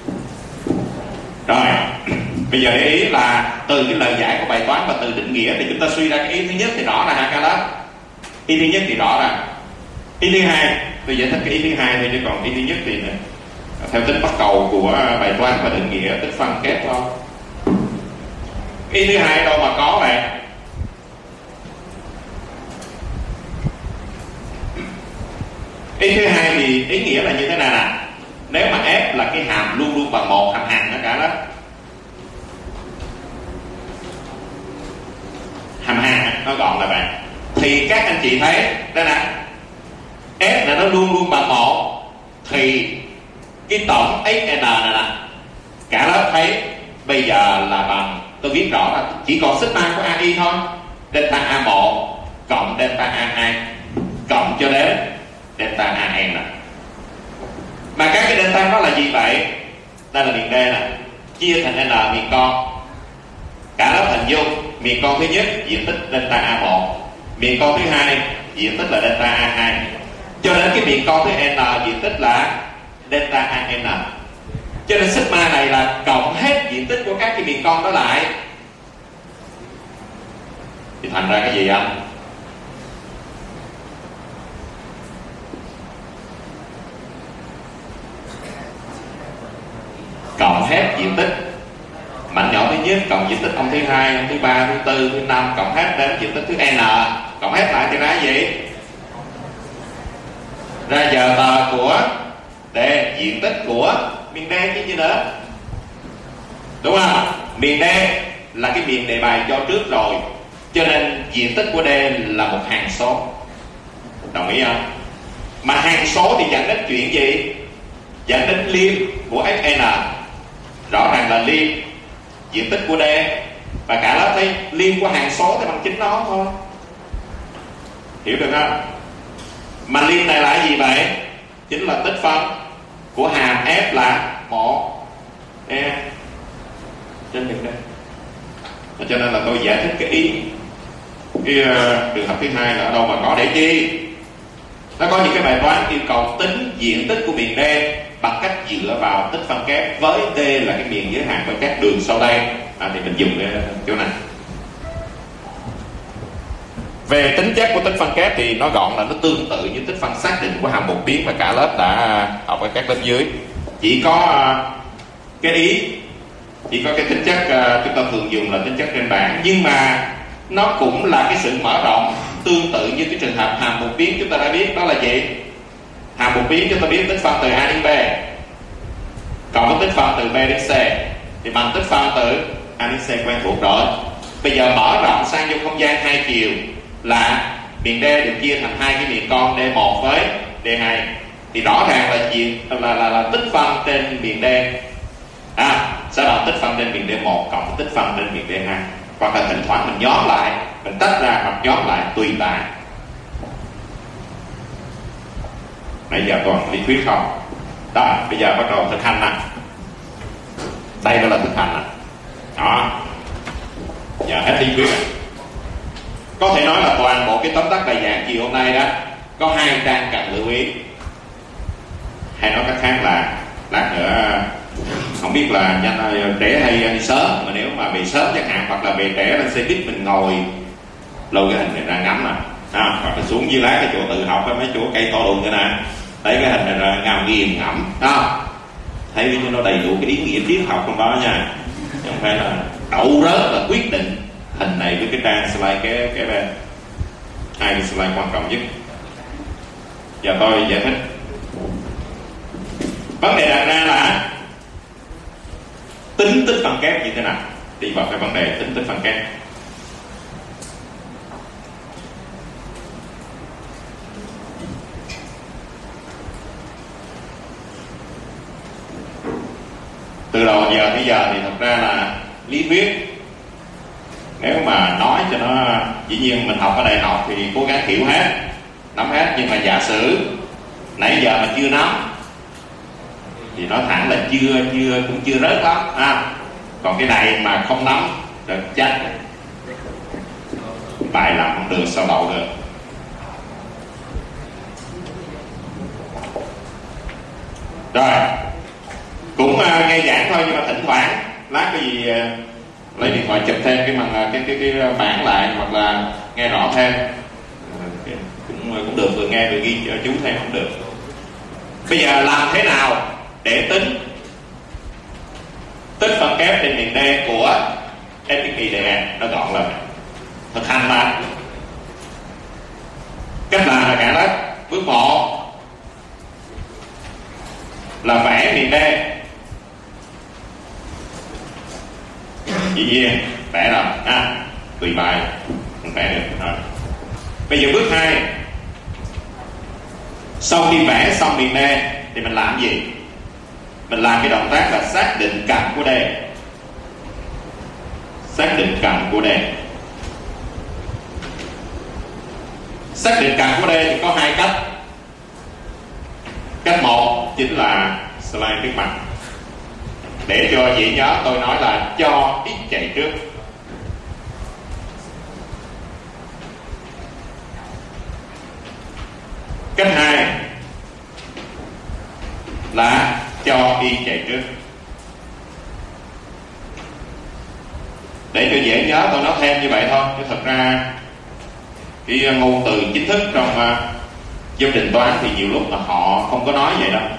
Rồi bây giờ để ý là từ cái lời giải của bài toán và từ định nghĩa thì chúng ta suy ra cái ý thứ nhất thì rõ là ha ca lớp. Ý thứ nhất thì rõ là. Ý thứ hai tôi giải thích cái ý thứ hai thôi, chứ còn ý thứ nhất thì theo tính bắt cầu của bài toán và định nghĩa tích phân kép thôi. Ý thứ hai đâu mà có vậy. Ý thứ hai thì ý nghĩa là như thế này nè, nếu mà F là cái hàm luôn luôn bằng một, hàm hằng nó cả đó, hàm hằng nó gọn là vậy, thì các anh chị thấy đây nè, F là nó luôn luôn bằng một, thì cái tổng xn này nè, cả lớp thấy bây giờ là bằng, tôi viết rõ là chỉ còn sigma của a i thôi, delta a một cộng delta a hai cộng cho đến delta an nè. Mà các cái delta đó là gì vậy? Đây là miền D nè, chia thành n miền con. Cả lớp hình dung miền con thứ nhất diện tích delta a một, miền con thứ hai diện tích là delta a hai, cho đến cái miền con thứ n diện tích là delta an. Cho nên sigma này là cộng hết diện tích của các cái miền con đó lại, thì thành ra cái gì anh? Cộng hết diện tích mảnh nhỏ thứ nhất cộng diện tích ông thứ hai, ông thứ ba, thứ tư, thứ năm, cộng hết đến diện tích thứ n, cộng hết lại thì ra gì? Ra giờ tờ của D, diện tích của miền đen chứ gì nữa, đúng không? Miền đen là cái miền đề bài cho trước rồi, cho nên diện tích của D là một hằng số, đồng ý không? Mà hằng số thì dẫn đến chuyện gì? Dẫn đến liêm của Fn, rõ ràng là liêm diện tích của D, và cả lớp thấy liêm của hằng số thì bằng chính nó thôi, hiểu được không? Mà liêm này là gì vậy? Chính là tích phân của hàm F là một E trên miền D. Cho nên là tôi giải thích cái ý cái uh, trường hợp thứ hai là ở đâu mà có để chi. Nó có những cái bài toán yêu cầu tính diện tích của miền D bằng cách dựa vào tích phân kép với D là cái miền giới hạn với các đường sau đây, à, thì mình dùng cái chỗ này. Về tính chất của tích phân kép thì nó gọn là nó tương tự như tích phân xác định của hàm một biến mà cả lớp đã học ở các lớp dưới. Chỉ có uh, cái ý chỉ có cái tính chất uh, chúng ta thường dùng là tính chất trên bảng, nhưng mà nó cũng là cái sự mở rộng tương tự như cái trường hợp hàm một biến chúng ta đã biết, đó là gì? Hàm một biến chúng ta biết tích phân từ A đến B cộng với tích phân từ B đến C thì bằng tích phân từ A đến C quen thuộc rồi. Bây giờ mở rộng sang vô không gian hai chiều là miền D được chia thành hai cái miền con D một với D hai, thì rõ ràng là gì? Là, là, là tích phân trên miền D à, sẽ bằng tích phân trên miền D một cộng tích phân trên miền D hai, hoặc là thỉnh thoảng mình nhóm lại, mình tách ra hoặc nhóm lại tùy bạn. Nãy giờ toàn lý thuyết không? Đó, bây giờ bắt đầu thực hành nè. Đây đó là thực hành nè. Đó. Giờ hết lý thuyết này. Có thể nói là toàn bộ cái tóm tắt bài giảng chiều hôm nay đó có hai trang cần lưu ý. Hay nói cách khác là lát nữa không biết là nhanh trễ hay đi sớm, mà nếu mà về sớm chẳng hạn, hoặc là về trễ lên xe buýt mình ngồi lôi cái hình này ra ngắm nè, à, hoặc là xuống dưới lái cái chỗ tự học mấy chỗ cây to đùng cái nè, thấy cái hình này ra ngào nghiền ngẫm đó, thấy nó đầy đủ cái ý nghĩa triết học trong đó nha, chứ không phải là đậu rớt là quyết định hình này với cái trang slide cái cái bên hai cái slide quan trọng nhất. Giờ tôi giải thích. Vấn đề đặt ra là tính tích phân kép như thế nào, đi vào cái vấn đề tính tích phân kép. Từ đầu giờ tới giờ thì thật ra là lý thuyết, nếu mà nói cho nó dĩ nhiên mình học ở đại học thì cố gắng hiểu hết, nắm hết, nhưng mà giả sử nãy giờ mà chưa nắm thì nói thẳng là chưa chưa cũng chưa rớt lắm à. Còn cái này mà không nắm được chắc bài làm không được, sao đậu được. Rồi cũng uh, nghe giảng thôi, nhưng mà thỉnh thoảng lát cái gì uh, lấy điện thoại chụp thêm cái màn cái cái cái bảng lại, hoặc là nghe rõ thêm uh, cũng cũng được, vừa nghe vừa ghi chú thêm cũng được. Bây giờ làm thế nào để tính tích phân kép trên miền D của F D E? Nó gọn là thực hành mà. Cách làm là cả lớp. Bước một là vẽ miền D, dĩ nhiên vẽ rồi à, tùy bài không vẽ được rồi. Bây giờ bước hai, sau khi vẽ xong miền D thì mình làm gì? Mình làm cái động tác là xác định cạnh của D. Xác định cạnh của D. Xác định cạnh của D thì có hai cách. Cách một chính là slide trước mặt. Để cho dễ nhớ tôi nói là cho x chạy trước. Cách hai là cho y chạy trước. Để cho dễ nhớ tôi nói thêm như vậy thôi, chứ thật ra cái ngôn từ chính thức trong uh, giáo trình toán thì nhiều lúc là họ không có nói vậy đâu.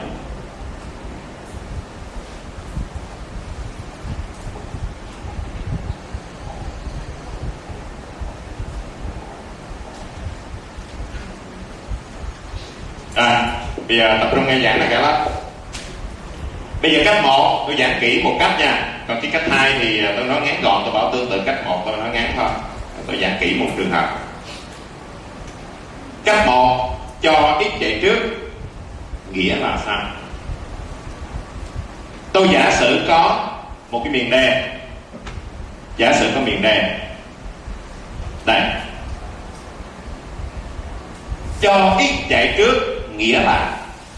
À, bây giờ tập trung nghe giảng là cả lớp. Bây Bây giờ cách một tôi giảng kỹ một cách nha, còn cái cách hai thì tôi nói ngắn gọn, tôi bảo tương tự cách một tôi nói ngắn thôi. Tôi giảng kỹ một trường hợp. Cách một, cho x chạy trước nghĩa là sao? Tôi giả sử có một cái miền đen, giả sử có miền đen đây, cho x chạy trước nghĩa là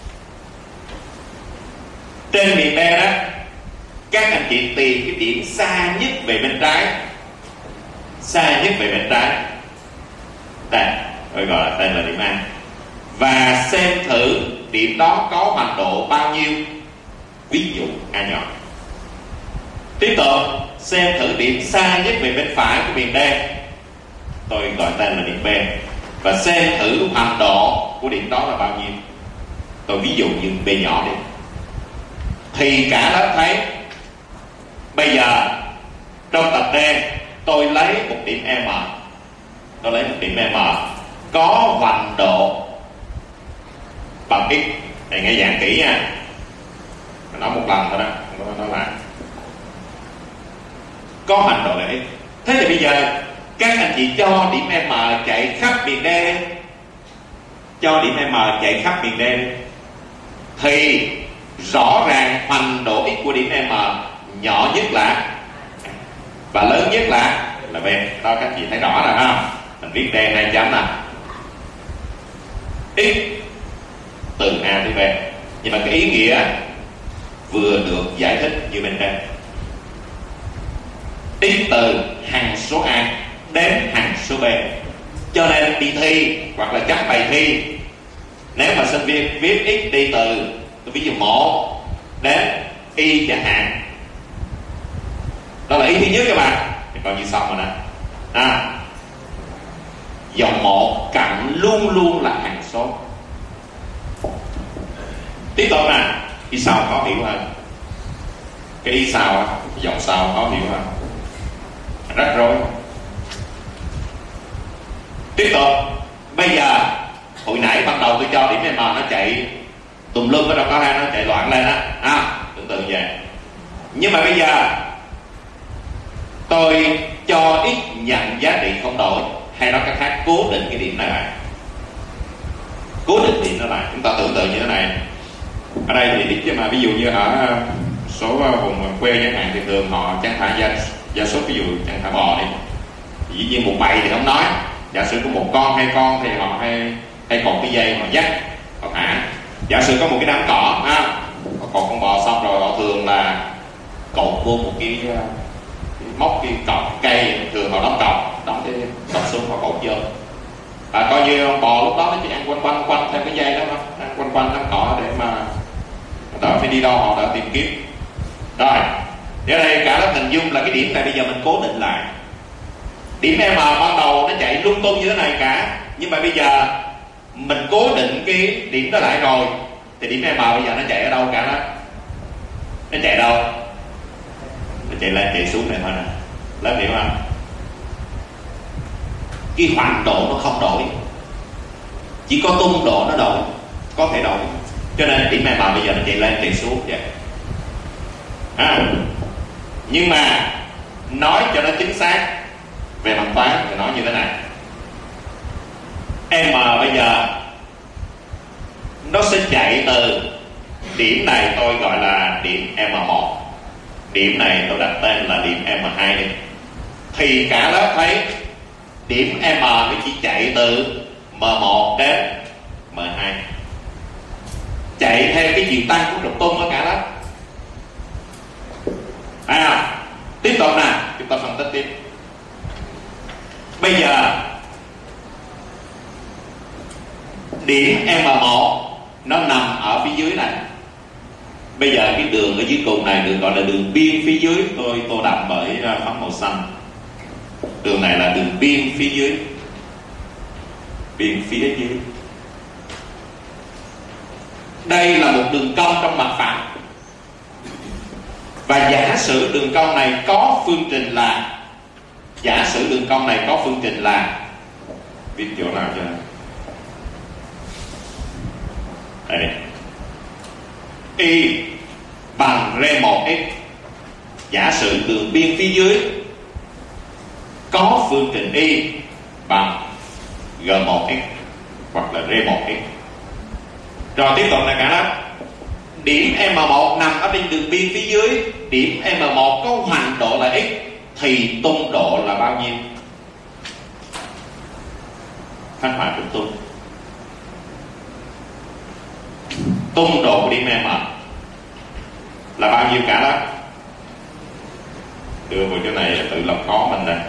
trên miền đen đó, các anh chị tìm cái điểm xa nhất về bên trái, xa nhất về bên trái đây, tôi gọi là tên là điểm A, và xem thử điểm đó có hoành độ bao nhiêu, ví dụ A nhỏ. Tiếp tục xem thử điểm xa nhất về bên phải của miền đen, tôi gọi tên là điểm B, và xem thử hoành độ của điểm đó là bao nhiêu, tôi ví dụ như B nhỏ đi. Thì cả lớp thấy bây giờ trong tập D tôi lấy một điểm M, tôi lấy một điểm M có hoành độ bằng x. Này nghe giảng kỹ nha, mình nói một lần thôi đó, không có nói lại. Có hoành độ là x. Thế thì bây giờ các anh chị cho điểm M chạy khắp miền D, cho điểm M chạy khắp miền D thì rõ ràng hoành độ x của điểm M nhỏ nhất là và lớn nhất là là B. Đó các anh chị thấy rõ rồi ha. Mình viết đen hai chấm nè, x từ A tới B, nhưng mà cái ý nghĩa vừa được giải thích như bên đây. X từ hằng số A đến hằng số B, cho nên đi thi hoặc là chấm bài thi, nếu mà sinh viên viết x đi từ, tôi ví dụ một đến y chẳng hạn, đó là ý thứ nhất các bạn, thì coi như xong rồi nè. À, dòng một cạnh luôn luôn là hằng số. Tiếp tục nè, y sau khó hiểu hơn, cái y sau dòng sau khó hiểu hơn, rắc rối. Tiếp tục, bây giờ hồi nãy ban đầu tôi cho điểm M nó chạy tùm lum ở đâu có hai, nó chạy loạn lên á, à, tưởng tượng vậy. Nhưng mà bây giờ tôi cho x nhận giá trị không đổi, hay nói cách khác cố định cái điểm này lại, cố định điểm nó lại. Chúng ta tưởng tượng như thế này, ở đây thì điểm chứ mà ví dụ như ở số vùng quê chẳng hạn thì thường họ chẳng hạn gia, gia súc, ví dụ chẳng hạn bò đi, dĩ nhiên một bầy thì không nói, giả sử có một con hai con thì họ hay hay còn cái dây họ dắt họ thả. Giả sử có một cái đám cỏ ha, họ cột con bò xong rồi họ thường là cột vô một cái, cái móc cái cọc cây, thường họ đóng cọc, đóng cái cọc xuống họ cột vô, à, coi như con bò lúc đó nó chỉ ăn quanh quanh quanh theo cái dây đó thôi, ăn quanh quanh đám cỏ để mà đỡ phải đi đâu họ đỡ tìm kiếm. Rồi, ở đây cả lớp hình dung là cái điểm này bây giờ mình cố định lại. Điểm M ban đầu nó chạy lung tung như thế này cả, nhưng mà bây giờ mình cố định cái điểm đó lại rồi thì điểm M bây giờ nó chạy ở đâu cả đó, nó chạy đâu, nó chạy lên chạy xuống này thôi nè, lớp hiểu không? Cái hoành độ nó không đổi, chỉ có tung độ nó đổi, có thể đổi, cho nên điểm M bây giờ nó chạy lên chạy xuống vậy. À, nhưng mà nói cho nó chính xác về mặt toán thì nói như thế này, M bây giờ nó sẽ chạy từ điểm này tôi gọi là điểm M một, điểm này tôi đặt tên là điểm M hai đi, thì cả lớp thấy điểm M nó chỉ chạy từ M một đến M hai, chạy theo cái chiều tăng của trục tung ở cả lớp. À, tiếp tục nè, chúng ta phân tích tiếp. Bây giờ điểm M một nó nằm ở phía dưới này. Bây giờ cái đường ở dưới cùng này được gọi là đường biên phía dưới, tôi tô đậm bởi phấn màu xanh. Đường này là đường biên phía dưới, biên phía dưới. Đây là một đường cong trong mặt phẳng, và giả sử đường cong này có phương trình là, giả sử đường cong này có phương trình là, viết chỗ nào cho đây, y bằng R một x. Giả sử đường biên phía dưới có phương trình y bằng G một x hoặc là R một x. Rồi tiếp tục là cả lớp. Điểm M một nằm ở trên đường biên phía dưới, điểm M một có hoành độ là x thì tung độ là bao nhiêu? Phát họa trục tung. Tung độ của điểm M là bao nhiêu cả lớp? Đưa vào chỗ này là tự làm khó mình đây.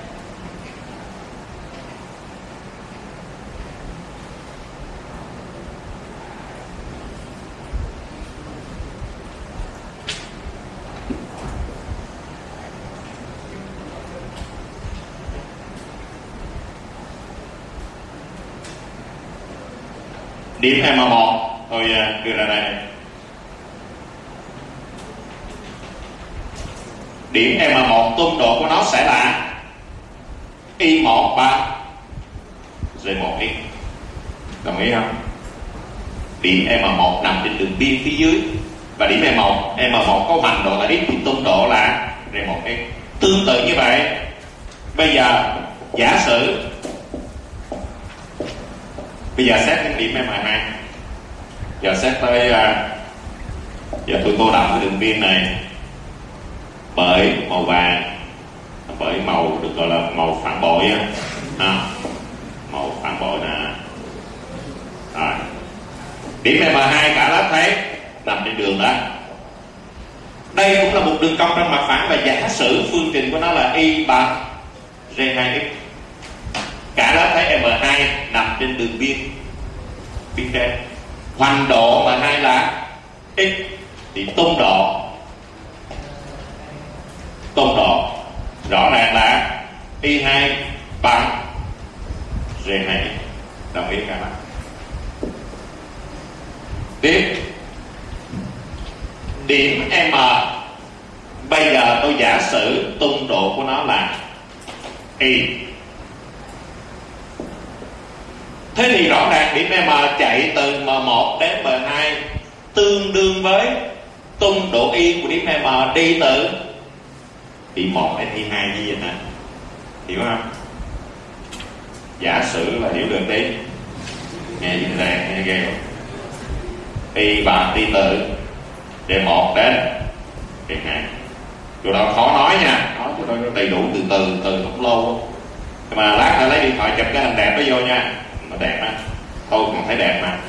Điểm M một tôi đưa ra đây. Điểm M một tung độ của nó sẽ là Y một ba G một x. Đồng ý không? Điểm M một nằm trên đường biên phía dưới và điểm M một M một có hoành độ là x thì tung độ là R một x. Tương tự như vậy, bây giờ giả sử bây giờ xét đến điểm M hai. Giờ xét tới uh, giờ tôi tô đậm cái đường biên này bởi màu vàng, bởi màu được gọi là màu phản bội á, à, màu phản bội nè. Rồi. Điểm M hai cả lớp thấy nằm trên đường đó. Đây cũng là một đường cong trong mặt phẳng và giả sử phương trình của nó là y bằng R hai x. Cả lớp thấy M hai nằm trên đường biên biên trên. Hoành độ M hai là x thì tung độ tung độ rõ ràng là Y hai bằng R hai. Đồng ý các bạn? Tiếp, điểm M bây giờ tôi giả sử tung độ của nó là Y. Thế thì rõ ràng điểm M chạy từ M một đến M hai tương đương với tung độ Y của điểm M đi từ Y một đến Y hai như vậy nè. Hiểu không? Giả sử là hiểu được đi. Nghe gì ràng, nghe ghê không? Y bằng đi từ D một đến D hai. Chỗ đó khó nói nha, nói cho nó đầy đủ từ từ từ không lâu. Nhưng mà lát nữa lấy điện thoại chụp cái hình đẹp đó vô nha. Nó đẹp á, tôi còn thấy đẹp mà.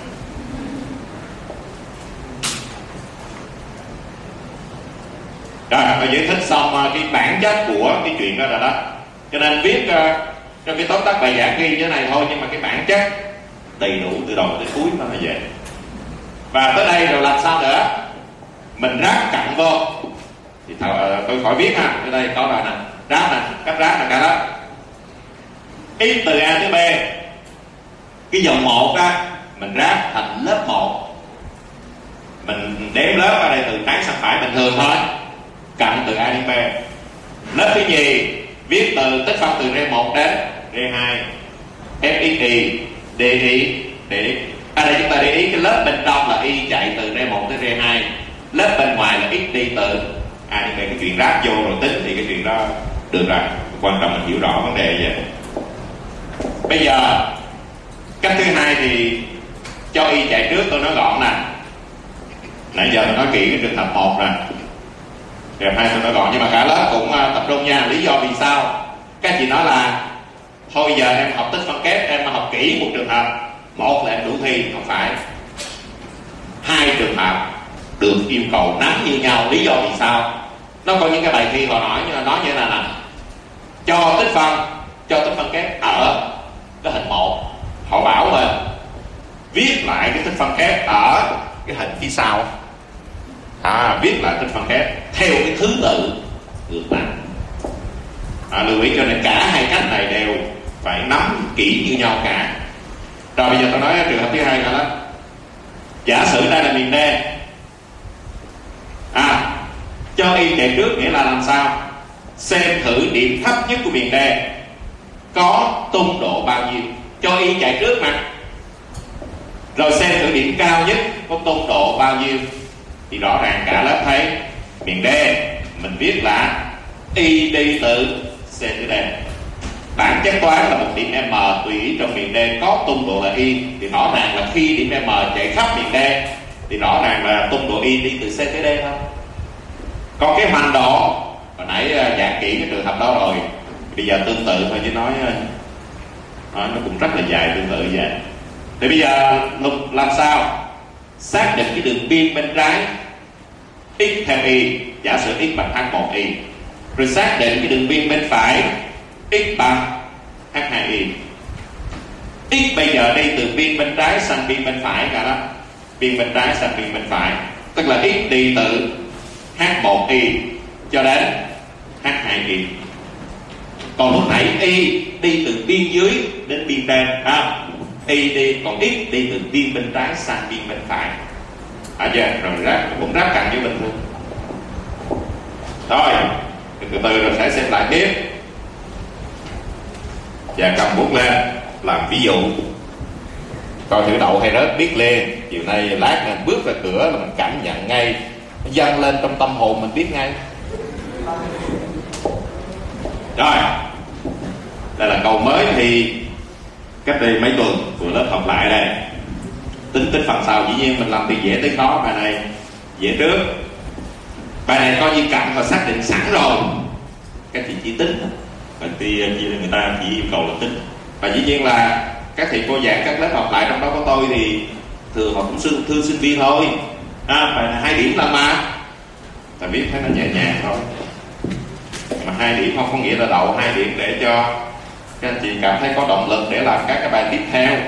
Rồi, tôi giải thích xong cái bản chất của cái chuyện đó rồi đó. Cho nên viết uh, trong cái tóm tắt bài giảng ghi như thế này thôi, nhưng mà cái bản chất đầy đủ từ đầu tới cuối nó là vậy. Và tới đây rồi làm sao nữa? Mình ráp cặn vô thì th tôi khỏi viết ha. Ở đây có rồi nè, ráp nè, cách ráp là cả đó. X từ A tới B, cái dòng một đó mình ráp thành lớp một. Mình đếm lớp ở đây từ trái sang phải bình thường thôi, cặn từ A đến B. Lớp thứ nhì viết từ tích phân từ R một đến R hai, Fxy, Dy, Dx. Ở đây chúng ta để ý cái lớp bên trong là Y chạy từ R một tới R hai, lớp bên ngoài là X đi từ A đến B. Cái chuyện ráp vô rồi tính thì cái chuyện đó được rồi. Quan trọng mình hiểu rõ vấn đề vậy. Bây giờ cách thứ hai thì cho Y chạy trước, tôi nói gọn nè. Nãy giờ tôi nói kỹ cái trường hợp một nè, trường hợp hai tôi nói gọn, nhưng mà cả lớp cũng tập trung nha. Lý do vì sao? Các chị nói là thôi giờ em học tích phân kép, em học kỹ một trường hợp, một là em đủ thi, không phải. Hai trường hợp được yêu cầu nắm như nhau. Lý do vì sao? Nó có những cái bài thi họ nói như nói như thế này nè: cho tích phân, cho tích phân kép ở cái hình một, họ bảo mình viết lại cái tích phân kép ở cái hình phía sau. À, viết lại tích phân kép theo cái thứ tự ngược lại. À, lưu ý cho nên cả hai cách này đều phải nắm kỹ như nhau cả. Rồi bây giờ tôi nói trường hợp thứ hai nữa đó. Giả sử đây là miền D. À, cho Y chạy trước nghĩa là làm sao? Xem thử điểm thấp nhất của miền D có tung độ bao nhiêu. Cho Y chạy trước mà. Rồi xem thử điểm cao nhất có tung độ bao nhiêu. thì rõ ràng cả lớp thấy miền D mình viết là y đi từ C tới D. Bản chất toán là một điểm M tùy ý trong miền D có tung độ là y, thì rõ ràng là khi điểm M chạy khắp miền D thì rõ ràng là tung độ y đi từ C tới D thôi. Còn cái hoành độ hồi nãy giảng kỹ cái trường hợp đó rồi, bây giờ tương tự thôi chứ nói, nói nó cũng rất là dài tương tự vậy. Thì bây giờ làm sao xác định cái đường biên bên trái x theo y, giả sử x bằng h một y, rồi xác định cái đường biên bên phải x bằng h hai y. X bây giờ đi từ biên bên trái sang biên bên phải cả đó, biên bên trái sang biên bên phải, tức là x đi từ h một y cho đến h hai y. Còn lúc nãy y đi từ biên dưới đến biên trên, ha, y đi, còn x đi từ biên bên trái sang biên bên phải. À chưa? Rồi ráp cũng ráp cạnh với bình thường. Rồi từ từ rồi sẽ xem lại tiếp, và cầm bút lên làm ví dụ, coi thử đậu hay rớt biết liền. Chiều nay lát mình bước ra cửa là mình cảm nhận ngay, nó dâng lên trong tâm hồn mình biết ngay. Rồi đây là câu mới thì cách đây mấy tuần của lớp học lại đây. Tính tính phần sau dĩ nhiên mình làm từ dễ tới khó, bài này dễ trước. Bài này coi như cặn và xác định sẵn rồi, các chị chỉ tính, và thì người ta chỉ yêu cầu là tính. Và dĩ nhiên là các thầy cô giảng các lớp học lại, trong đó có tôi thì thường họ cũng thương, thương sinh viên thôi. À, bài này hai điểm là mà ta biết thấy nó nhẹ nhàng thôi, mà hai điểm không có nghĩa là đậu hai điểm, để cho các anh chị cảm thấy có động lực để làm các cái bài tiếp theo.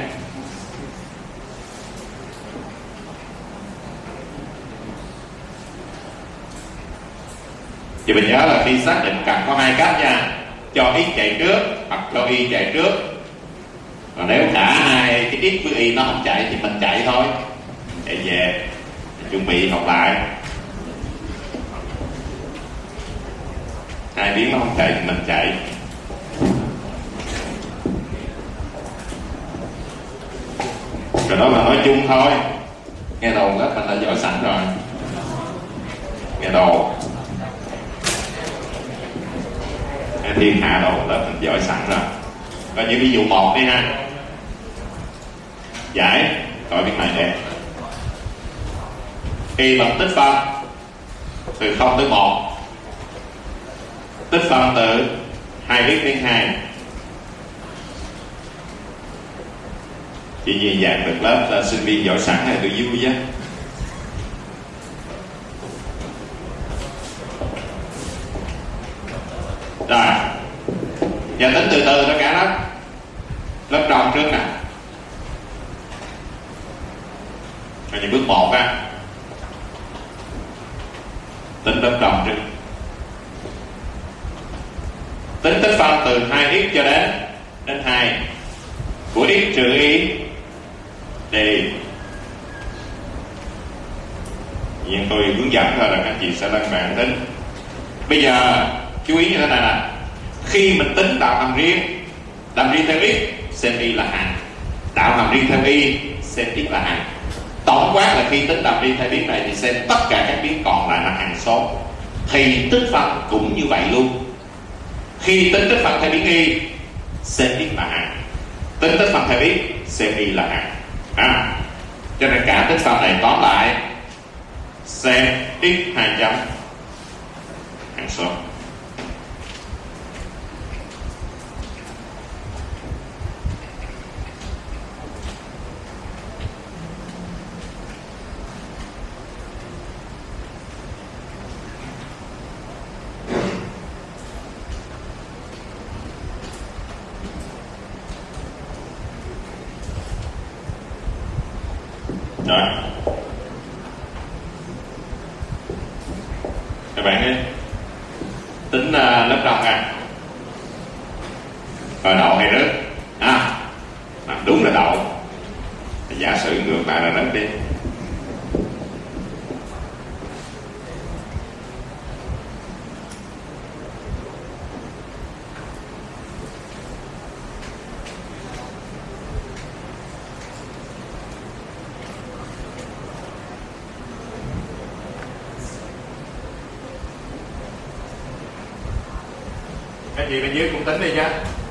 Thì mình nhớ là khi xác định cặn có hai cách nha, cho x chạy trước hoặc cho y chạy trước. Và nếu cả hai cái x với y nó không chạy thì mình chạy thôi, chạy về chuẩn bị học lại. Hai biến nó không chạy thì mình chạy. Rồi đó là nói chung thôi, nghe đầu lớp mình đã giỏi sẵn rồi, nghe đầu nghe thiên hạ đầu lớp mình giỏi sẵn rồi. Và như ví dụ một đi ha, giải coi cái này đẹp. Y bằng tích phân từ không tới một, tích phân từ hai biết đến hai. Chỉ vì dạng được lớp là sinh viên giỏi sẵn này tôi vui chứ. Rồi, giờ tính từ từ tất cả đó. Lớp tròn trước nè, coi như bước một á, tính lớp tròn trước. Tính tích phân từ hai x cho đến đến hai của x trừ y đi. Nhưng tôi hướng dẫn thôi là các chị sẽ lên mạng tính. Bây giờ chú ý như thế này nè, khi mình tính đạo hàm riêng, đạo riêng theo x xem y là hằng, đạo hàm riêng theo y xem x là hằng. Tổng quát là khi tính đạo riêng theo biến này thì xem tất cả các biến còn lại là hằng số. Thì tích phân cũng như vậy luôn. Khi tính tích phân theo biến y xem x là hằng, tính tích phân theo x xem y là hằng. À, cho nên cả tích phân này tóm lại xem x hai chấm hằng số. Rồi các bạn ơi, tính uh, lớp tròn à, rồi đậu hay rớt à, mà đúng là đậu, giả sử ngược lại là rớt đi. Cái gì bên dưới cũng tính đi chứ.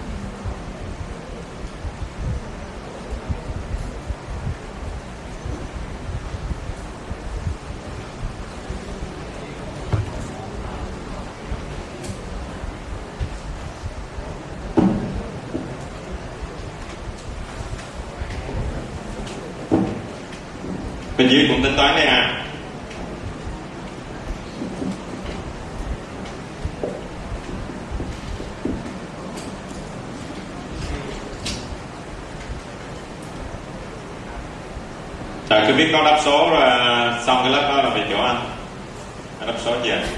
Bên dưới cũng tính toán đấy à. Rồi cứ biết có đáp số rồi, xong cái lớp đó là về chỗ anh. Đáp số gì ạ?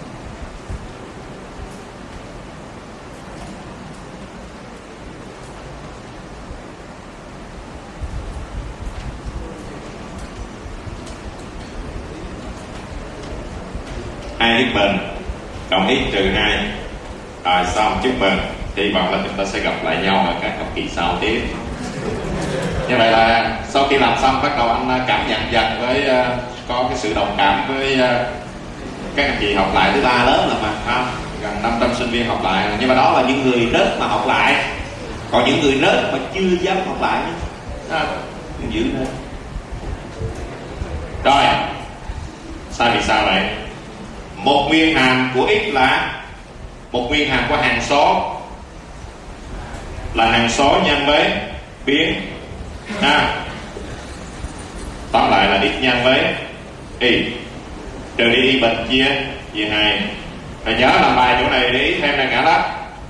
hai x bình cộng x trừ hai. Rồi xong, chúc mừng. Hy vọng là chúng ta sẽ gặp lại nhau ở các học kỳ sau tiếp. Như vậy là sau khi làm xong, bắt đầu anh cảm nhận dần với uh, có cái sự đồng cảm với uh, các anh chị học lại thứ ba lớp là mà không? Gần năm trăm sinh viên học lại, nhưng mà đó là những người rớt mà học lại. Còn những người rớt mà chưa dám học lại nữa, đừng giữ nữa. Rồi, sao thì sao vậy? Một nguyên hàm của x là một nguyên hàm của hằng số là hằng số nhân với biến à, tóm lại là x nhân với y trừ đi y bình chia chia hai. Và nhớ làm bài chỗ này để ý thêm này cả đó,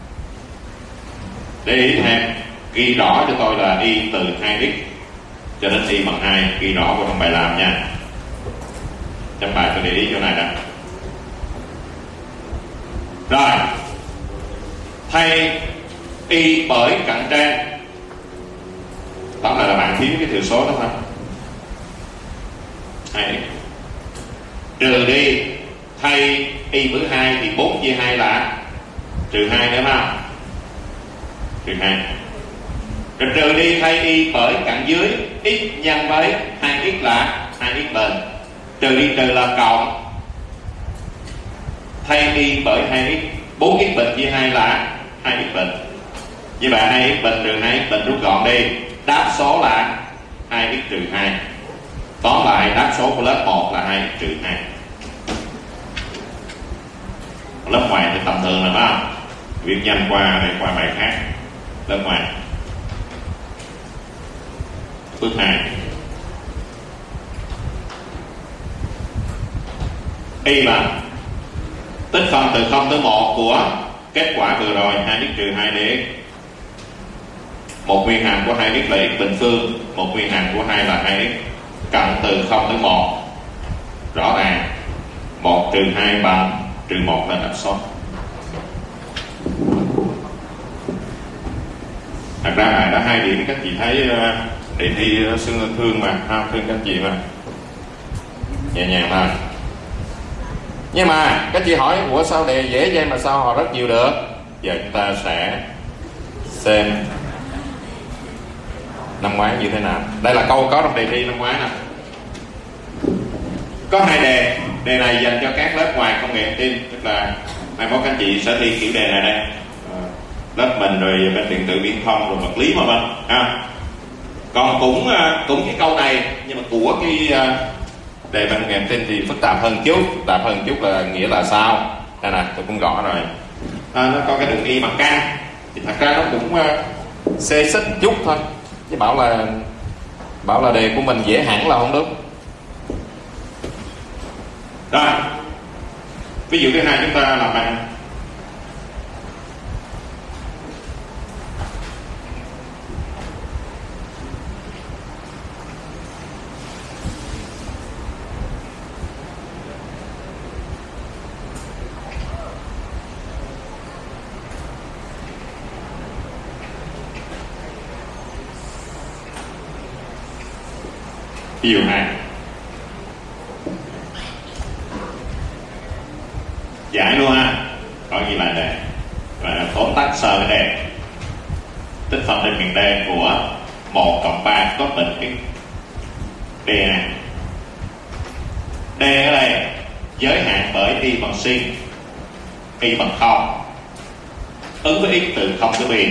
để ý thêm ghi rõ cho tôi là y từ hai x cho đến y bằng hai, ghi rõ vào trong bài làm nha. Trong bài tôi để ý chỗ này nè. Rồi, thay y bởi cạnh trên, tóm lại là bạn thiếu cái thừa số đó thôi. hai trừ đi, thay y với hai thì bốn chia hai là trừ hai nữa không? Trừ hai. Rồi trừ đi, thay y bởi cạnh dưới, x nhân với hai x là hai x bình. Trừ đi trừ là cộng, thay y bởi hai x, bốn x bình chia hai là hai x bình. Như vậy hai x bình trừ hai x bình rút gọn đi, đáp số là hai x trừ hai. Tóm lại đáp số của lớp một là hai x trừ hai. Lớp ngoài thì tầm thường là phải không? Viết nhanh qua để qua bài khác. Lớp ngoài bước hai, y bằng tích phân từ không tới một của kết quả vừa rồi hai x trừ hai dx. Một nguyên hàm của hai x là x bình phương, một nguyên hàm của hai là hai x, cộng từ không tới một. Rõ ràng một trừ hai bằng trừ một là đáp số. Thật ra bài đã hai điểm, các chị thấy đề thi xương thương mà, ha, thương các chị mà, nhẹ nhàng thôi. Nhưng mà các chị hỏi ủa sao đề dễ vậy mà sao họ rất nhiều được? Giờ chúng ta sẽ xem năm ngoái như thế nào. Đây là câu có trong đề thi năm ngoái nè. Có hai đề. Đề này dành cho các lớp ngoài công nghệ thông tin, tức là mai mốt các chị sẽ thi kiểu đề này đây. À, lớp mình rồi bên điện tử viễn thông rồi vật lý mà bên. À. Còn cũng cũng cái câu này nhưng mà của cái đề bên công nghệ thông tin thì phức tạp hơn chút. Phức tạp hơn chút là nghĩa là sao? Đây nè, tôi cũng gõ rồi. À, nó có cái đường y bằng căn thì thật ra nó cũng xê xích chút thôi, chứ bảo là bảo là đề của mình dễ hẳn là không đúng. Rồi, ví dụ thứ hai chúng ta làm bài ví dụ này. Giải luôn ha, có gì là đề và tóm tắt sơ cái đề tích phân trên miền đề của một cộng ba có bình x. Đề này, đề ở đây giới hạn bởi y bằng sin, y bằng không. ứng với x từ không tới pi.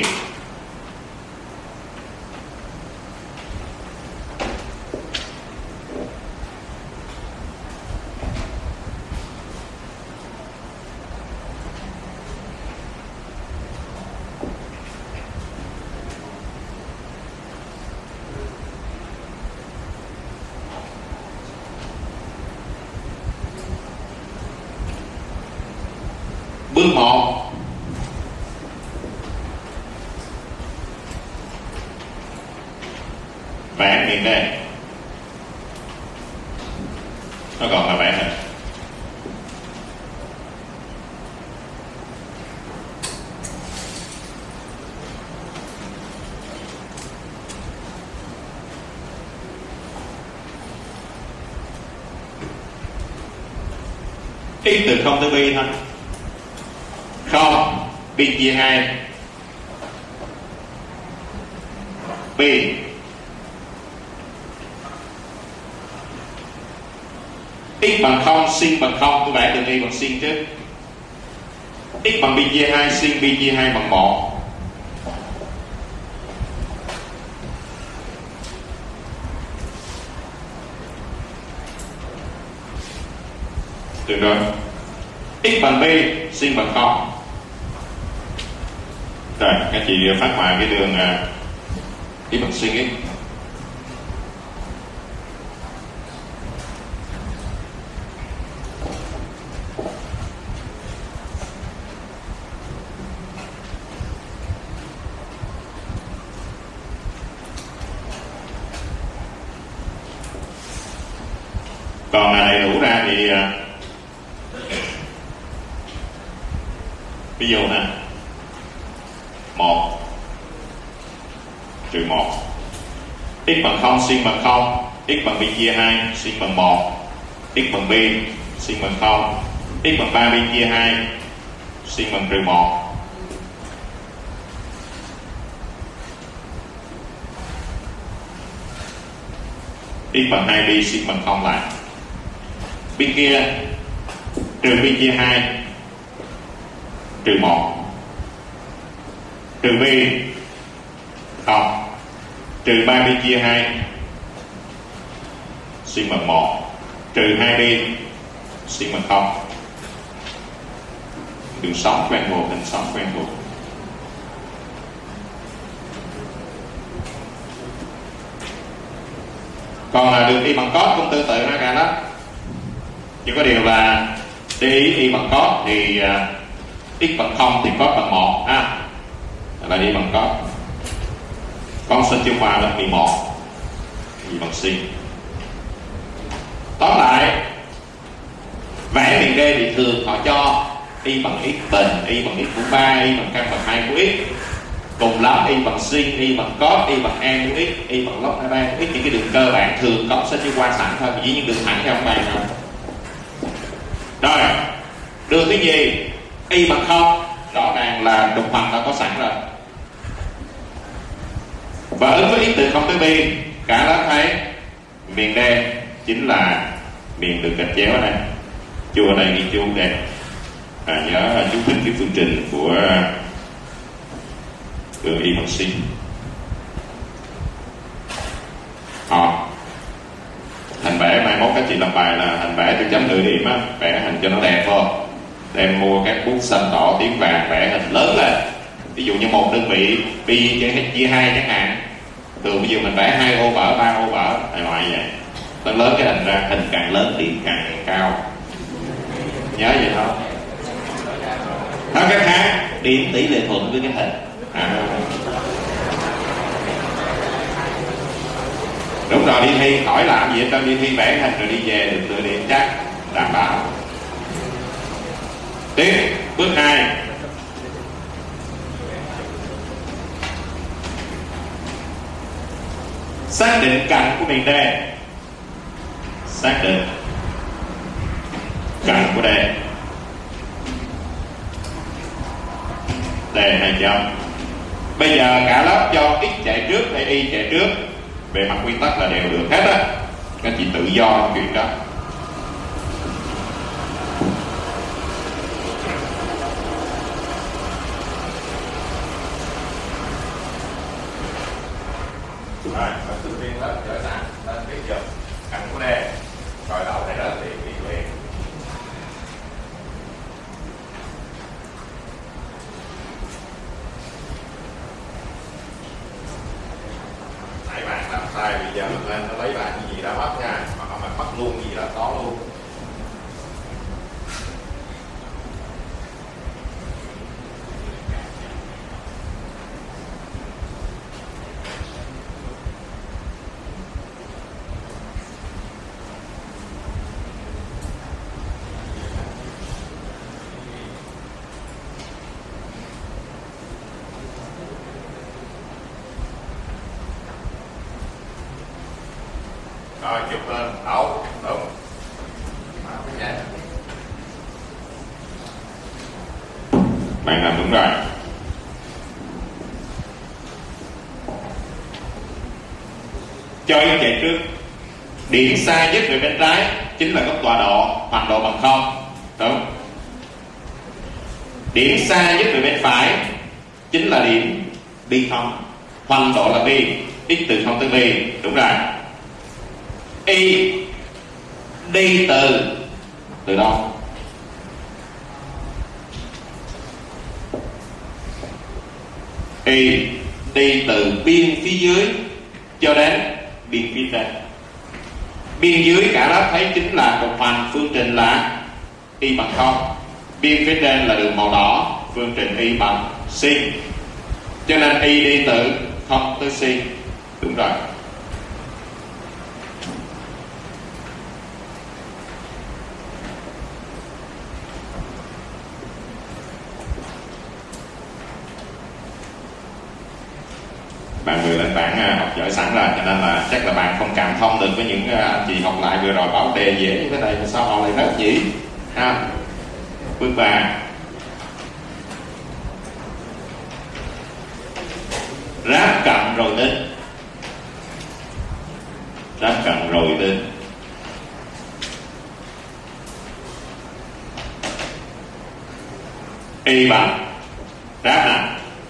Bước một, vẽ miền đây, nó còn là vẽ hình. X từ không tới pi thôi. Không, pi chia hai, pi x bằng không, sin bằng không, tôi vẽ đường y bằng sin trước. X bằng pi chia hai, sin pi chia hai bằng một. Được rồi. X bằng pi, sin bằng không. Rồi, các chị phát họa cái đường x bằng sin x. Còn là đầy đủ ra thì ví dụ nè, một trừ một, x bằng không, sin bằng không, x bằng pi chia hai, sin bằng một, x bằng pi, sin bằng không, x bằng ba pi chia hai, sin bằng trừ một. X bằng hai pi, sin bằng không lại. Bên kia trừ pi chia hai, trừ một, trừ pi không, trừ ba pi chia hai, sin bằng một, trừ hai pi, sin bằng không. Đường sóng quen thuộc, hình sóng quen thuộc. Còn là đường y bằng cos cũng tương tự nó cả đó, chỉ có điều là để ý y bằng cos thì uh, x bằng không thì cos bằng một ha, là y bằng cos. Con sinh chung hòa là mười một, y bằng sin. Tóm lại vẽ miền D thì thường họ cho y bằng x bình, y bằng x của ba, y bằng căn bằng hai của x, cùng lắm y bằng sin, y bằng cos, y bằng an của x, y bằng log ba của x. Những cái đường cơ bản thường có sẽ chưa qua sẵn thôi, chỉ những đường thẳng theo ông bài thôi. Rồi đường thứ gì, y bằng không, rõ ràng là trục hoạch đã có sẵn rồi, và ứng với x từ không tới pi, cả lớp thấy miền D chính là miền đường gạch chéo ở đây. Chú ở đây ghi chú đây, à, nhớ chú thích cái phương trình của đường y bằng sin. À, hình vẽ mai mốt các chị làm bài là hình vẽ từ chấm mười điểm á, vẽ hình cho nó đẹp thôi. Đem mua các bút xanh đỏ tím vàng vẽ hình lớn lên. Ví dụ như một đơn vị pi chia hai chẳng hạn, thường ví dụ mình vẽ hai ô vở, ba ô vở, này loại vậy. Lớn lớn cái hình ra, hình càng lớn điểm càng cao. Nhớ vậy thôi. Nói cách khác, điểm tỷ lệ thuận với cái hình. À. Đúng rồi, đi thi khỏi làm gì hết, tao đi thi vẽ hình rồi đi về được lựa điểm chắc, đảm bảo. Tiếp, bước hai. Xác định cạnh của miền D. Xác định cạnh của D. D hai chấm. Bây giờ cả lớp cho x chạy trước hay y chạy trước, về mặt nguyên tắc là đều được hết á, các chị tự do chuyện đó. Rồi chụp lên, đậu, đúng. Bạn làm đúng rồi. Cho em chạy trước. Điểm xa nhất về bên trái chính là góc tọa độ hoặc độ bằng không, đúng. Điểm xa nhất về bên phải chính là điểm bi không, hoành độ là bi, x từ không tới bi, đúng rồi. Y đi từ từ đâu? Y đi từ biên phía dưới cho đến biên phía trên. Biên dưới cả lớp thấy chính là trục hoành, phương trình là y bằng không. Biên phía trên là đường màu đỏ, phương trình y bằng sin. Cho nên y đi từ không tới sin, đúng rồi. Bạn vừa lên bảng học giỏi sẵn rồi, cho nên là chắc là bạn không cảm thông được với những anh chị học lại vừa rồi bảo đề dễ như thế này mà sao họ lại rớt nhỉ? Ha. Bước ba, ráp cạnh rồi tính. Ráp cạnh rồi tính. Y bằng ráp nè,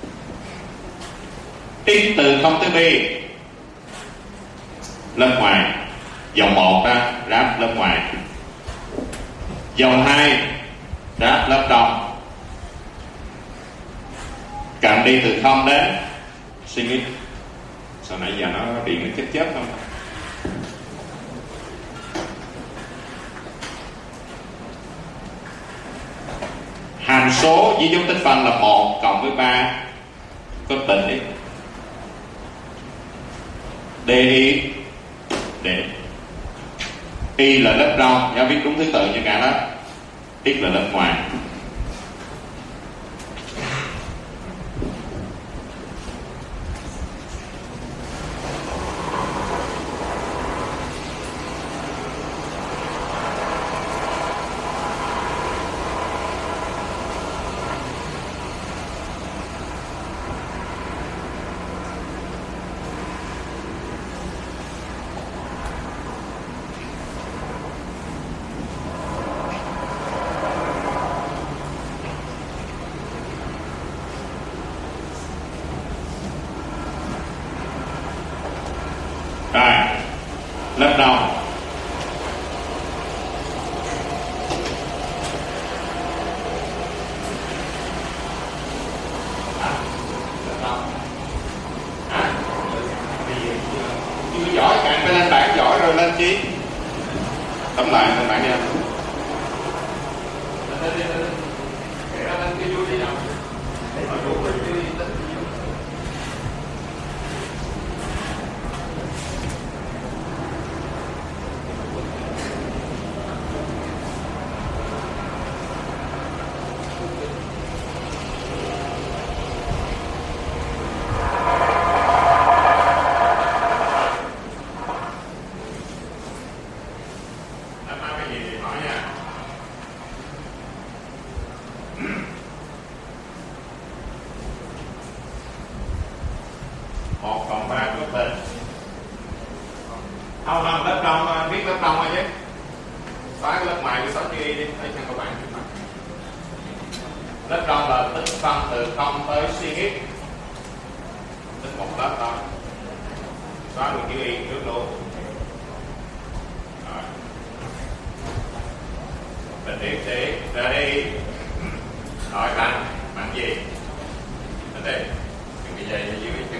x từ không tới bi, lớp ngoài. Dòng một đó, ráp lớp ngoài. Dòng hai, ráp lớp trong. Cạnh đi từ không đến sin x. Sao nãy giờ nó điện nó chết chết không? Hàm số với dấu tích phân là một cộng với ba có tình x. Di D. Y là lớp trong, giáo viết đúng thứ tự như cả lớp. X là lớp ngoài. Rồi, lớp đầu. Chưa giỏi, bạn phải lên bảng giỏi rồi lên chi. Tóm lại lên bảng đi anh. Một cộng ba có tình. Không không, lớp trong viết lớp trong thôi chứ. Xóa cái lớp ngoài của sáu chữ y đi, để cho các bạn trước mặt. Lớp trong là tích phân từ không tới sin x. Tích một lớp thôi. Xóa được chữ y trước luôn. Rồi. Tình tiếp đi, ra đi. Rồi bạn, bạn gì? Đến đây. Đừng bị dày ở dưới chân.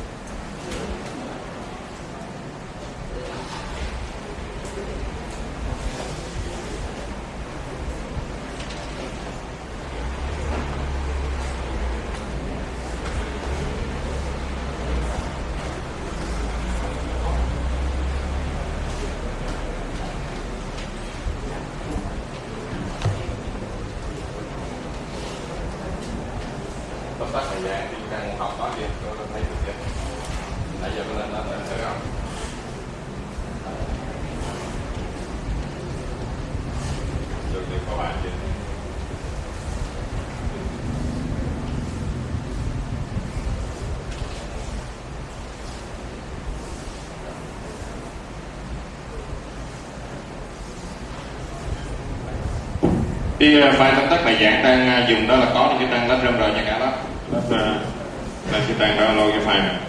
Tóm tắt thời gian thì đang học đó gì, tôi thấy được chưa? Nãy giờ tôi lên đó, thấy không? Cái file tóm tắt này dạng đang dùng đó là có những cái trang lách râm rồi nha cả đó. Lách là cái trang download cái file này.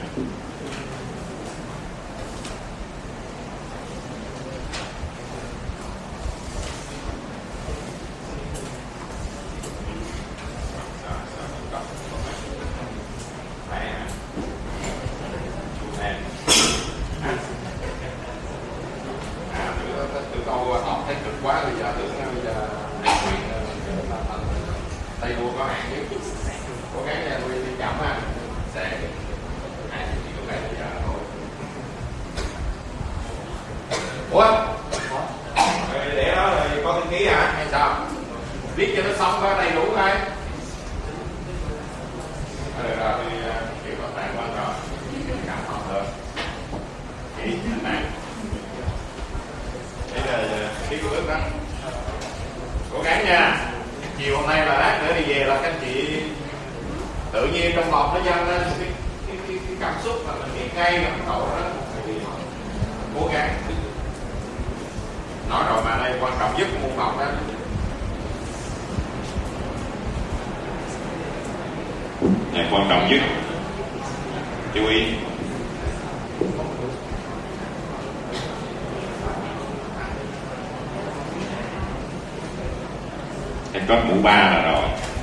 Quan trọng nhất chú ý em có mũ ba là rồi.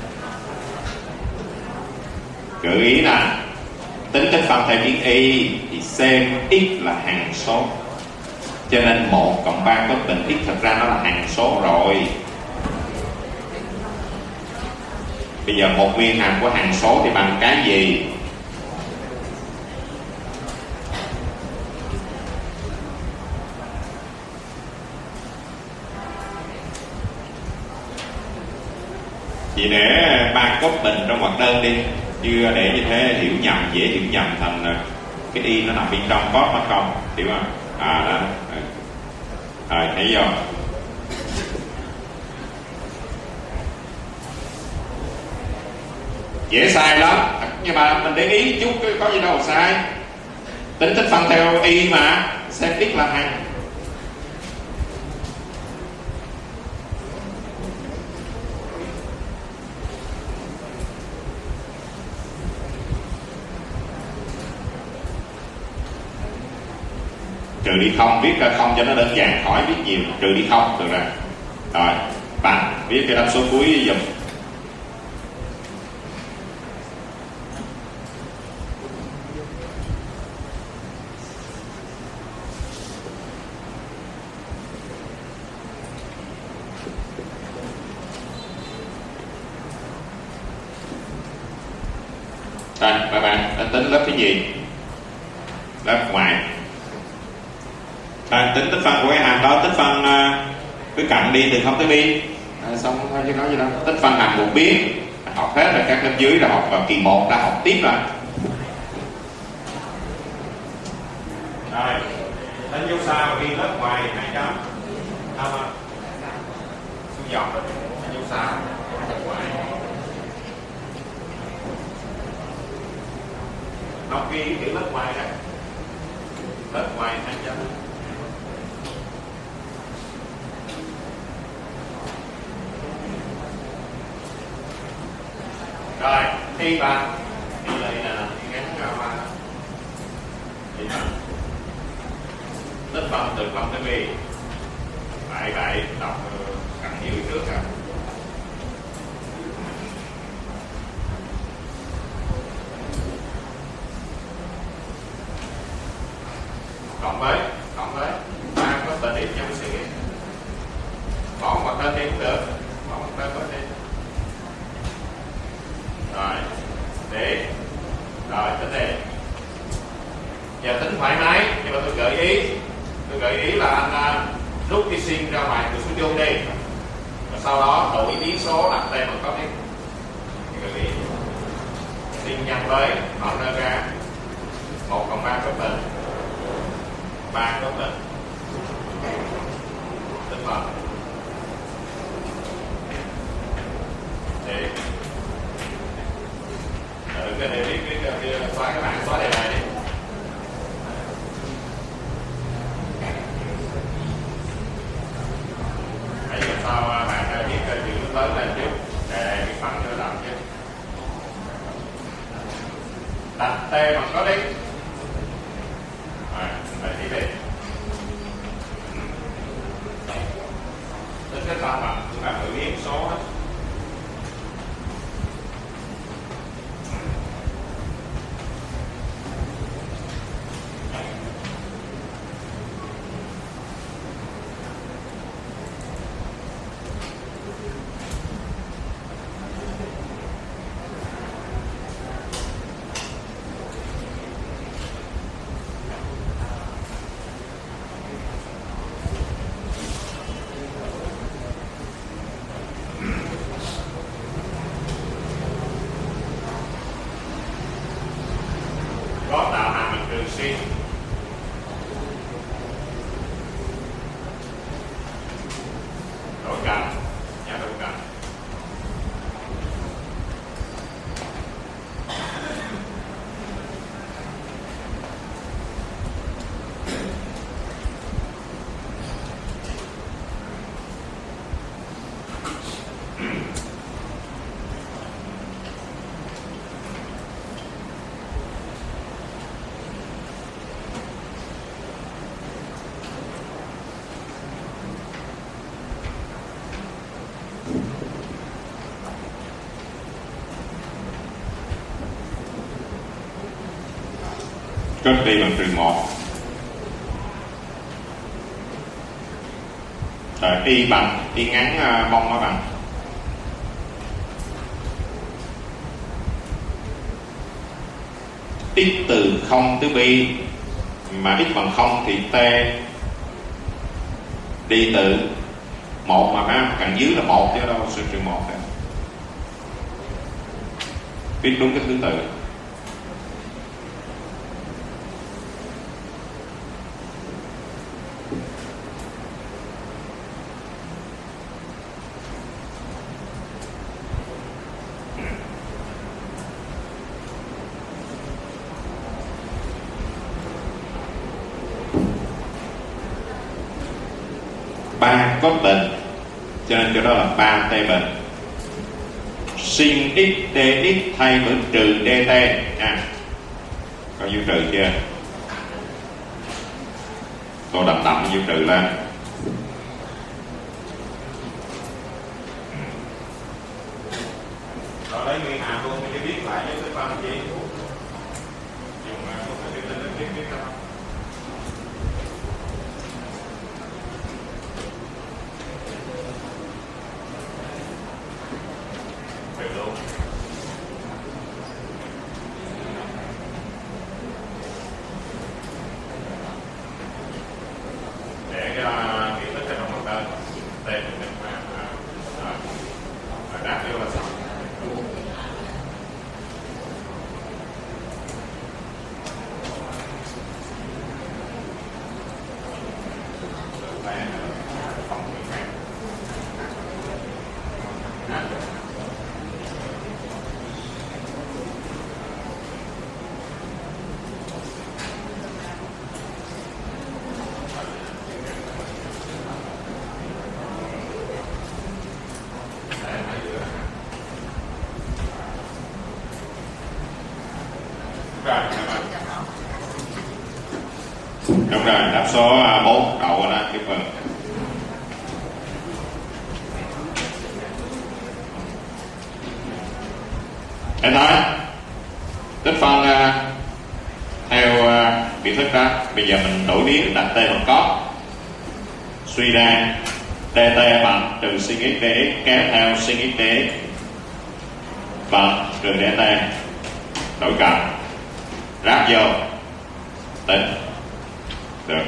Gợi ý là tính tích phân theo viết y thì xem x là hằng số, cho nên một cộng ba có tình x thật ra nó là hằng số rồi. Bây giờ một nguyên hàm của hằng số thì bằng cái gì? Chỉ để ba cốt bình trong hoạt đơn đi, chứ để như thế hiểu nhầm, dễ hiểu nhầm thành cái y nó nằm bên trong có phải không? Hiểu không? À đó. Rồi thấy vô. Dễ sai lắm, nhưng mà mình để ý chút có gì đâu sai. Tính tích phân theo y mà, xem x là hằng. Trừ đi không, viết ra không cho nó đơn giản, khỏi viết nhiều. Trừ đi không được ra. Rồi, bằng viết cái đáp số cuối dùm. Đây, các bạn đã tính lớp cái gì? Lớp ngoài. Đây, tính tích phân của cái hàm đó, tích phân uh, cứ cặn đi từ không tới bi. À, xong thôi chứ nói gì đâu. Tích phân hàm một biến, học hết rồi, các lớp dưới là học vào kỳ một đã học tiếp rồi. Rồi, đánh dấu xa và ghi lớp ngoài hai chấm. Không ạ? Xuống dòng rồi, đánh dấu xa, lớp ngoài. Học ghi chữ lớp ngoài đó, lớp ngoài hai chấm. Rồi thi ba thì đây là ngắn ra ba thì tích phân từ không tới bi. Vậy vậy đọc cặn nhiều trước rồi. Cộng với cộng với ba có tên điểm trong suy nghĩ, bỏ một tên đi cũng được, bỏ một tên có đi. Rồi để rồi tính đề giờ tính thoải mái, nhưng mà tôi gợi ý tôi gợi ý là anh uh, rút cái sin ra ngoài từ số vuông đi, và sau đó đổi biến số đặt tên bằng có cái gợi ý sin nhân với họ nêu ra một cộng ba có bình ba có bình tính phần để ừ, cái này biết cái kia xóa các bạn xóa đề bài đi. Hãy làm sao bạn viết chữ Có tạo hàm bình thường sin đổi cạnh nhá, đổi cạnh cất đi bằng trừ một. Rồi y bằng y ngắn uh, bông nó bằng x từ không tới pi, mà x bằng không thì t đi từ một mà phải, cạnh dưới là một chứ đâu sự trừ một này. Viết đúng cái thứ tự. Ba cos bình cho nên chỗ đó là ba t bình. Sin x dx thay với trừ dt nha. Có dấu trừ chưa? Tô đậm đậm dấu trừ lên. Rồi lấy nguyên hàm luôn để viết lại cho cái phần gì. Dùng một cái tin viết viết ra. Đúng rồi, đáp số bốn đậu đó cái phần. Thế thôi. Tích phân uh, theo uh, biểu thức đó. Bây giờ mình đổi biến đặt t bằng cos. Suy ra dt bằng trừ sin x dx kéo theo sin x dx bằng trừ dt. Đổi cạnh. Ráp vô. Tính. Được.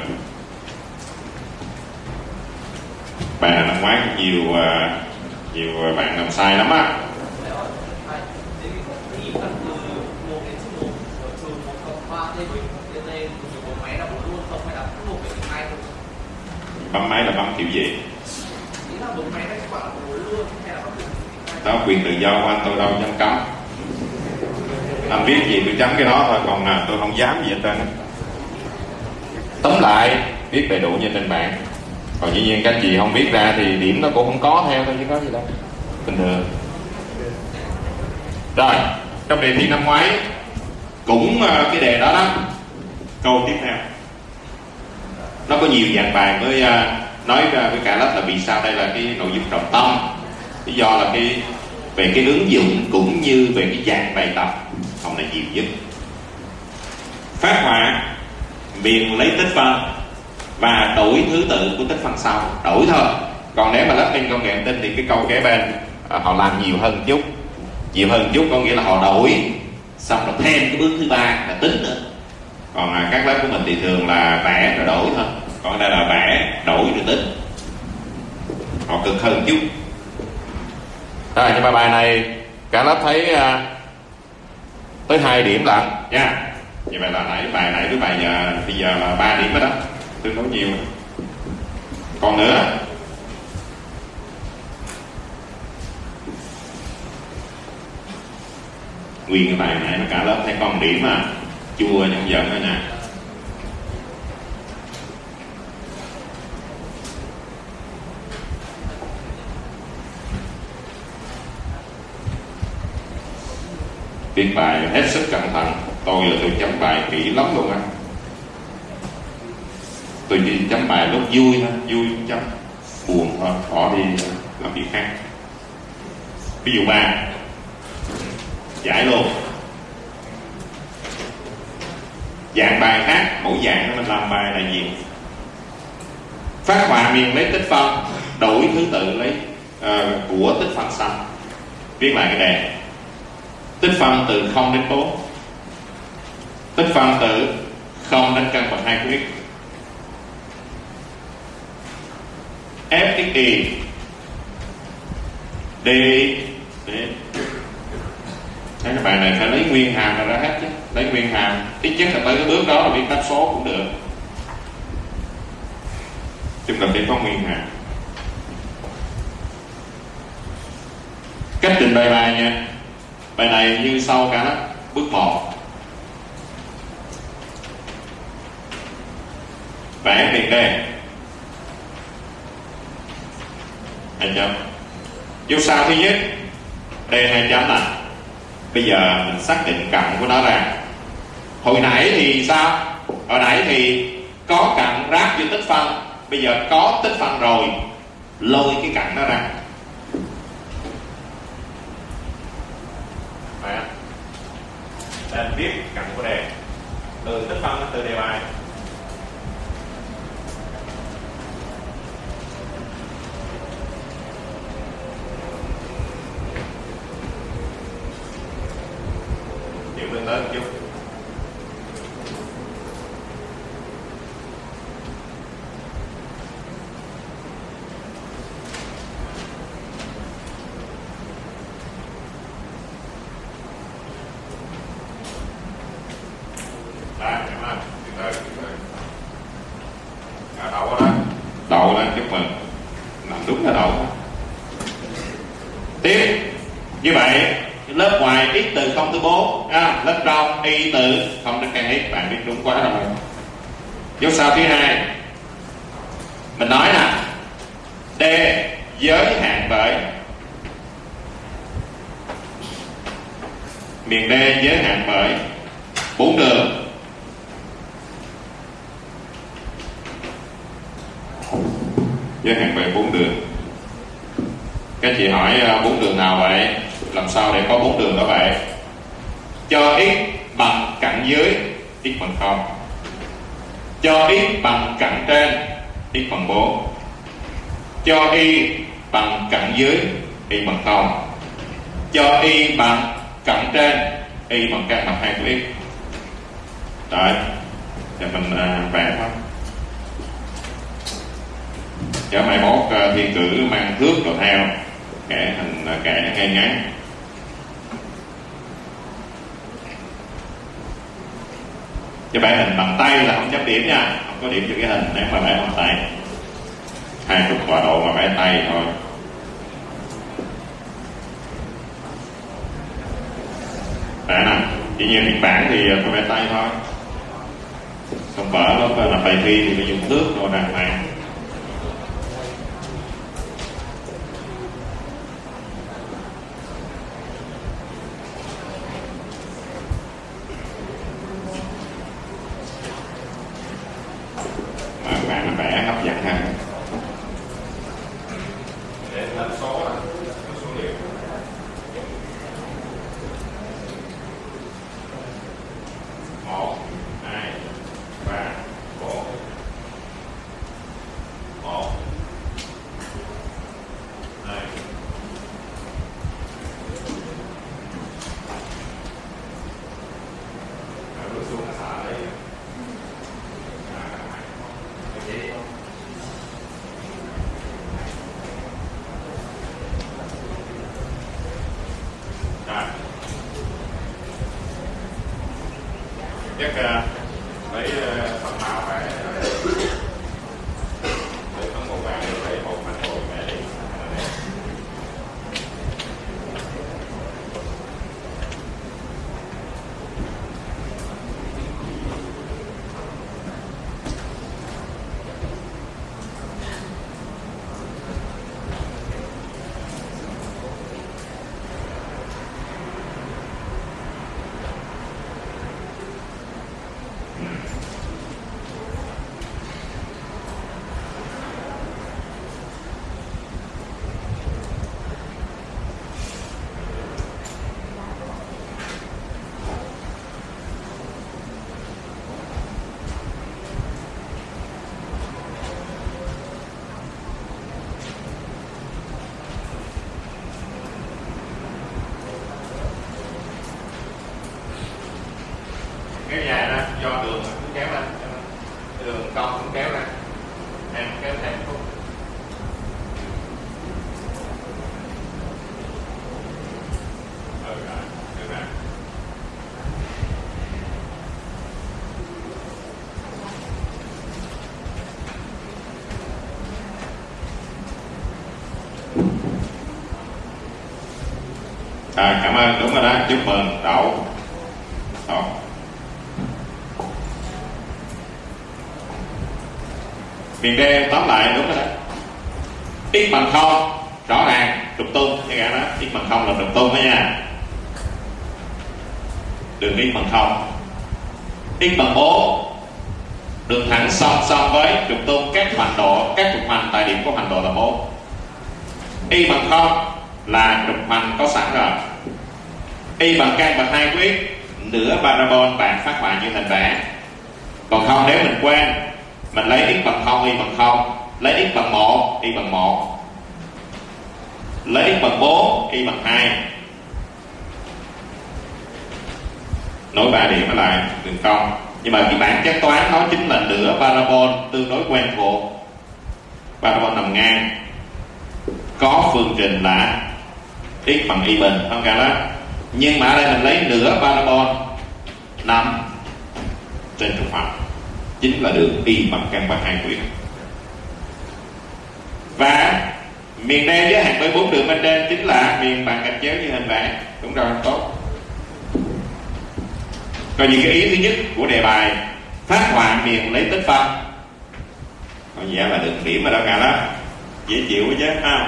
Bài này năm ngoái cũng nhiều uh, nhiều bạn làm sai lắm á. Bấm máy là bấm kiểu gì? Đó quyền tự do của anh, tôi đâu dám cấm. Anh viết gì tôi chấm cái đó thôi, còn là tôi không dám gì hết trơn. Tóm lại viết đầy đủ như trên bảng. Còn dĩ nhiên các anh chị không viết ra thì điểm nó cũng không có theo thôi chứ có gì đâu, bình thường. Rồi trong đề thi năm ngoái cũng cái đề đó đó, câu tiếp theo nó có nhiều dạng bài với uh, nói ra với cả lớp là vì sao đây là cái nội dung trọng tâm, lý do là cái về cái ứng dụng cũng như về cái dạng bài tập hôm nay nhiều nhất. Phát họa miền lấy tích phân và đổi thứ tự của tích phân sau, đổi thôi. Còn nếu mà lớp bên công nghệ thông tin thì cái câu kế bên uh, họ làm nhiều hơn chút, nhiều hơn chút có nghĩa là họ đổi xong rồi thêm cái bước thứ ba là tính nữa. Còn à, các lớp của mình thì thường là vẽ rồi đổi thôi, còn đây là vẽ đổi rồi tính, họ cực hơn chút. Rồi, nhưng mà bài này cả lớp thấy uh, tới hai điểm lận nha. Như vậy là nãy bài nãy với bài giờ bây giờ là ba điểm đó, đó tương đối nhiều. Còn nữa, nguyên cái bài nãy mà cả lớp thấy có một điểm à, chua nhân giận đó nè. Viết bài hết sức cẩn thận, tôi là tôi chấm bài kỹ lắm luôn á. Tôi chỉ chấm bài lúc vui thôi, vui chấm, buồn thôi bỏ đi làm việc khác. Ví dụ ba giải luôn, dạng bài khác, mỗi dạng mình làm bài là gì? Phát họa miền lấy tích phân, đổi thứ tự lấy uh, của tích phân xanh. Viết lại cái đề: tích phân từ không đến bốn, tích phân từ không đến căn bậc hai của x, f x y d d. Thế cái bài này phải lấy nguyên hàm ra hết chứ, lấy nguyên hàm ít nhất là tới cái bước đó là viết đáp số cũng được, chúng ta phải có nguyên hàm. Cách trình bày bài nha. Bài này như sau cả đó. Bước một, vẽ miền đề, hai chấm. Dấu sao thứ nhất, đề hai chấm này. Bây giờ mình xác định cặn của nó ra. Hồi nãy thì sao? Hồi nãy thì có cặn ráp vô tích phân, bây giờ có tích phân rồi, lôi cái cặn nó ra. Nên viết cặn của đề từ tích phân từ đề bài. Chịu lên tới một chút. Đậu lên chúc mừng, làm đúng là đậu. Tiếp như vậy, lớp ngoài x từ không tới bốn, à, lớp trong y từ không đến căn x, bạn biết đúng quá rồi. Dấu sao thứ hai, mình nói nè, d giới hạn bởi miền d giới hạn bởi bốn đường. Giới hạn bởi bốn đường. Các chị hỏi bốn đường nào vậy? Làm sao để có bốn đường đó vậy? Cho x bằng cạnh dưới, x bằng không. Cho x bằng cạnh trên, x bằng bốn. Cho y bằng cạnh dưới, y bằng không. Cho y bằng cạnh trên, y bằng căn bậc hai của x. Đấy, để mình uh, vẽ thôi. Cho mai mốt uh, thi cử mang thước rồi theo, kẻ hình uh, kẻ ngay ngắn. Cho vẽ hình bằng tay là không chấm điểm nha, không có điểm cho cái hình nếu mà vẽ bằng tay. Hai chục tọa độ mà vẽ tay thôi. Vẽ nè, chỉ nhiên hiện bản thì phải vẽ tay thôi. Xong vở lúc là bài thi thì phải dùng thước rồi đàng hoàng. Bạn vẽ hấp dẫn ha. Để lên số là số liệu. Một, hai, ba, bốn. chắc lấy phần màu phải lấy phần màu vàng lấy một mặt hồi về đi. Kéo dài ra do đường cũng kéo ra, đường cong cũng kéo ra, em kéo thêm phút. Ừ rồi, được rồi. À, cảm ơn, đúng rồi đó, chúc mừng đậu. Đậu. Miền đen tóm lại đúng rồi đó. X bằng không rõ ràng trục tung như cả đó, x bằng không là trục tung đó nha. Đường x bằng không, x bằng bốn, đường thẳng song song với trục tung các hoành độ, các trục hoành tại điểm của hoành độ là bốn. Y bằng không là trục hoành có sẵn rồi. Y bằng căn bậc hai quyết, nửa parabol bạn phát họa như hình vẽ. Còn không nếu mình quên, mình lấy x bằng không, y bằng không, lấy x bằng một, y bằng một, lấy x bằng bốn, y bằng hai, nối ba điểm ở lại đường cong. Nhưng mà cái bản chất toán nó chính là nửa parabol tương đối quen thuộc. Parabol nằm ngang có phương trình là x bằng y bình, không cả đó. Nhưng mà ở đây mình lấy nửa parabol nằm trên trục hoạch, chính là đường y bằng căn bậc hai quyết. Và miền đen giới hạn với bốn đường bên trên chính là miền bằng gạch chéo như hình vẽ. Đúng rồi, tốt. Còn những cái ý thứ nhất của đề bài phát họa miền lấy tích phân, còn vậy là đường điểm mà đâu cả đó, dễ chịu chứ không?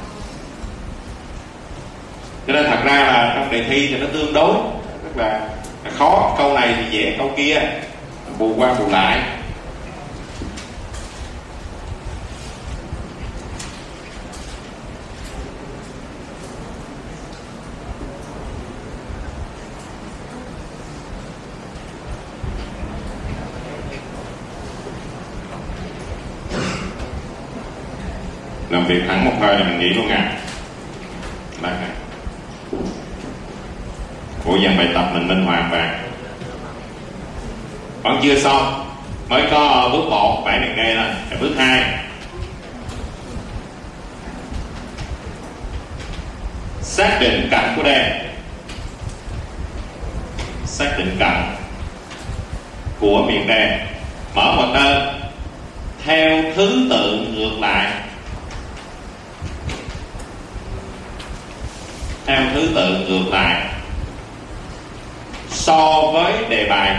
Cho nên thật ra là trong đề thi thì nó tương đối rất là khó, câu này thì dễ, câu kia bù qua bù lại. Làm việc thẳng một hơi là mình nghỉ luôn à. Đây nè. Của dàn bài tập mình minh họa vàng vẫn chưa xong, mới có bước một vẽ miền đen thôi. Bước hai xác định cạnh của đen, xác định cạnh của miền đen, mở một đơn theo thứ tự ngược lại, theo thứ tự ngược lại so với đề bài.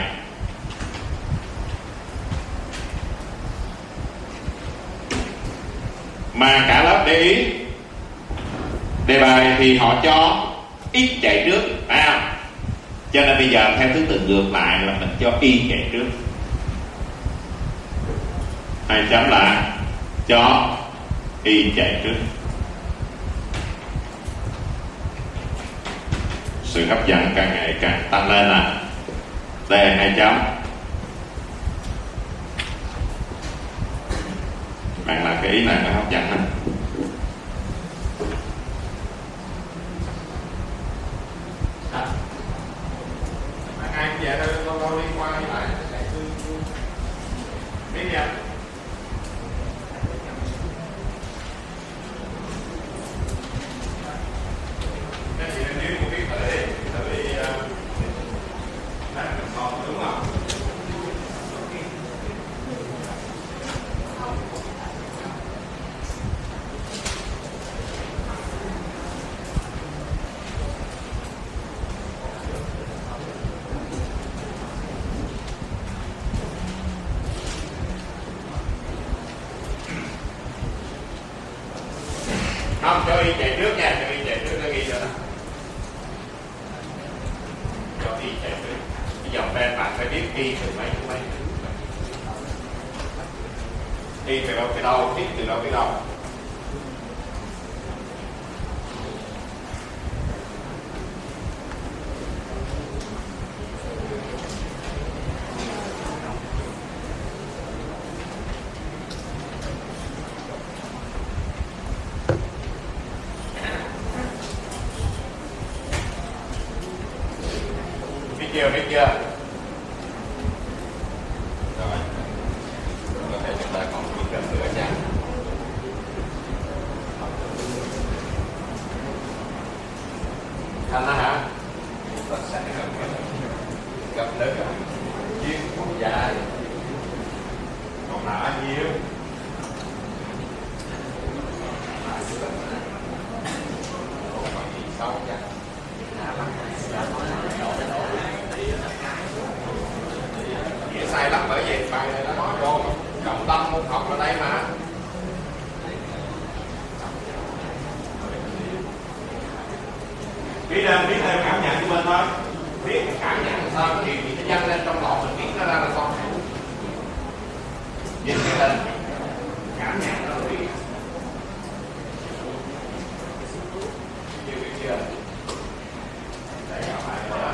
Mà cả lớp để ý, đề bài thì họ cho x chạy trước, phải không? Cho nên bây giờ theo thứ tự ngược lại là mình cho y chạy trước. Hai chấm là cho y chạy trước. Sự hấp dẫn càng ngày càng tăng lên à. Đây hai chấm. Bạn làm cái ý này nó hấp dẫn nè. Bạn ai cũng vậy thôi, lâu lâu đi qua đi lại biết gì không? Cái gì nếu không biết ở đây, tại vì uh, đúng không? đi từ đâu tới đâu, tiếp từ đâu tới đâu. Biết chưa, biết chưa? Rồi, có thể chúng ta còn biết gần nữa nha. Thành đó hả? Chúng ta sẽ gặp nước chiếc con dài, còn nã nhiều. Sáu chắc. Nghĩa sai lắm, bởi vì bài này đã nói rồi, trọng tâm môn học ở đây mà. Biết đâu, biết theo cảm nhận của mình thôi. Biết cảm nhận sao cái điều gì nó dâng lên trong lòng mình, biết nó ra là sao. Nhìn cái hình, cảm nhận nó biết. Chưa biết chưa? Đây là bài đó.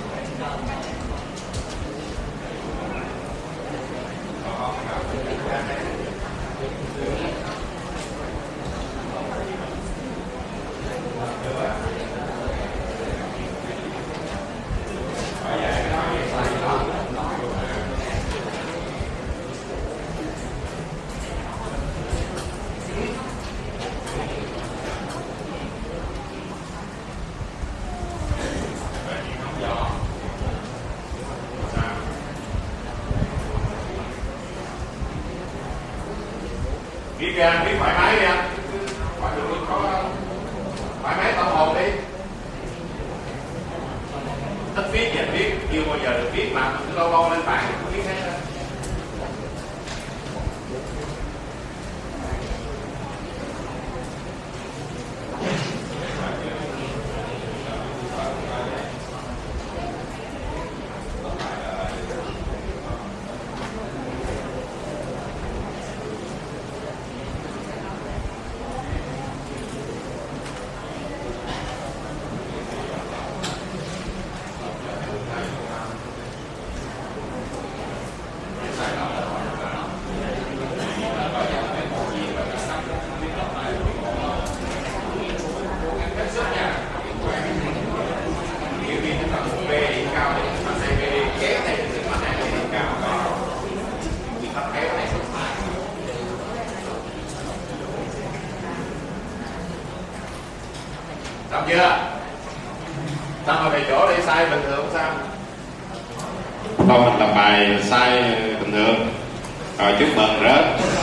Biết ra, biết thoải mái đi anh. Mọi người có thoải mái tâm hồn đi. Thích viết thì viết, chưa bao giờ được viết mà mình lâu lâu lên bảng không biết hết. Xong chưa? Xong rồi về chỗ đi sai bình thường sao? Thôi mình làm bài sai bình thường. Rồi chúc mừng rớt.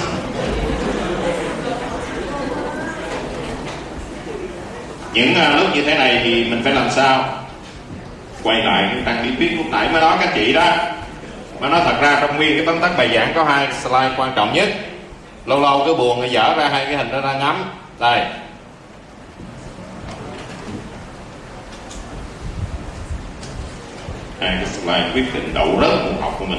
Những uh, lúc như thế này thì mình phải làm sao? Quay lại cái tăng lý thuyết lúc nãy mới nói các chị đó. Mà nói thật ra trong nguyên cái tóm tắt bài giảng có hai slide quan trọng nhất. Lâu lâu cứ buồn thì dở ra hai cái hình đó ra ngắm. Đây. Hai cái slide quyết định đậu rớt môn học của mình.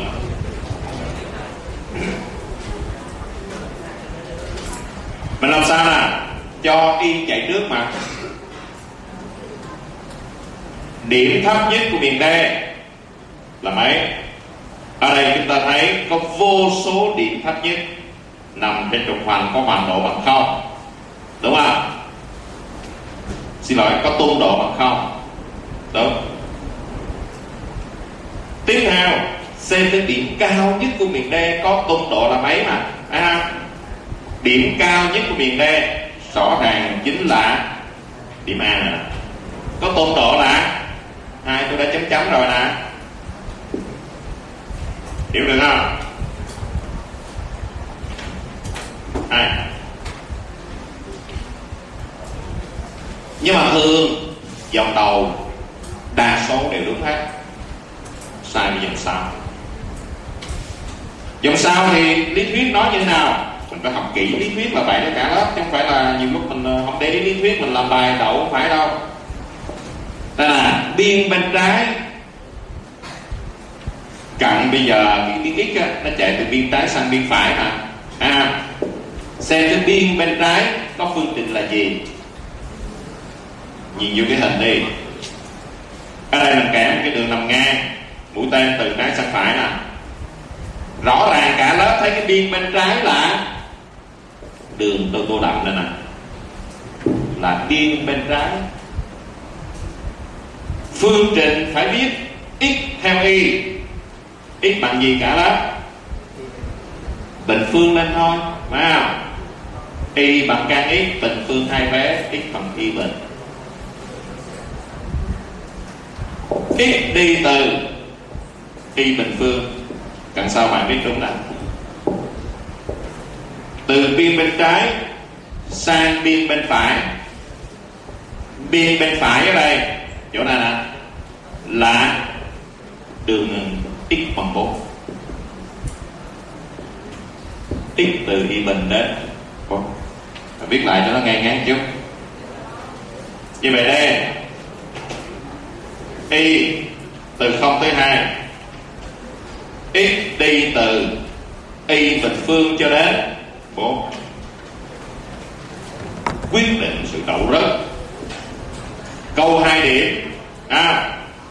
Mình làm sao nè? Cho y chạy nước mà. Điểm thấp nhất của miền D là mấy? Ở đây chúng ta thấy có vô số điểm thấp nhất nằm trên trục hoành có hoành độ bằng không, đúng không? Xin lỗi, có tung độ bằng không, đúng. Tiếp theo xem cái điểm cao nhất của miền D có tung độ là mấy mà, à, điểm cao nhất của miền D rõ ràng chính là điểm A này. Có tung độ là hai, tôi đã chấm chấm rồi nè. Hiểu được không? Hai. Nhưng mà thường dòng đầu đa số đều đúng hết. Sai với dòng sau. Dòng sau thì lý thuyết nói như thế nào? Mình phải học kỹ lý thuyết là vậy cho cả lớp, chứ không phải là nhiều lúc mình không để ý lý thuyết mình làm bài đậu, không phải đâu. Đây là biên bên trái cạnh, bây giờ cái cái x á, nó chạy từ biên trái sang biên phải mà, À, xem cái biên bên trái có phương trình là gì. Nhìn vô cái hình đi. Ở đây mình kẻ một cái đường nằm ngang, mũi tên từ trái sang phải nè. Rõ ràng cả lớp thấy cái biên bên trái là đường tôi tô đậm đây nè, là biên bên trái. Phương trình phải viết x theo y. X bằng gì cả lớp? Bình phương lên thôi, phải không? Y bằng căn x, bình phương hai vế, x bằng y bình. X đi từ y bình phương, cần sao bạn biết đúng là từ biên bên trái sang biên bên phải. Biên bên phải ở đây, chỗ này nè, là đường x bằng bốn. X từ y bình đến bốn. Viết lại cho nó ngay ngắn chút. Như vậy đây, y từ không tới hai, x đi từ y bình phương cho đến bốn. Quyết định sự đậu rớt. Câu hai điểm. À,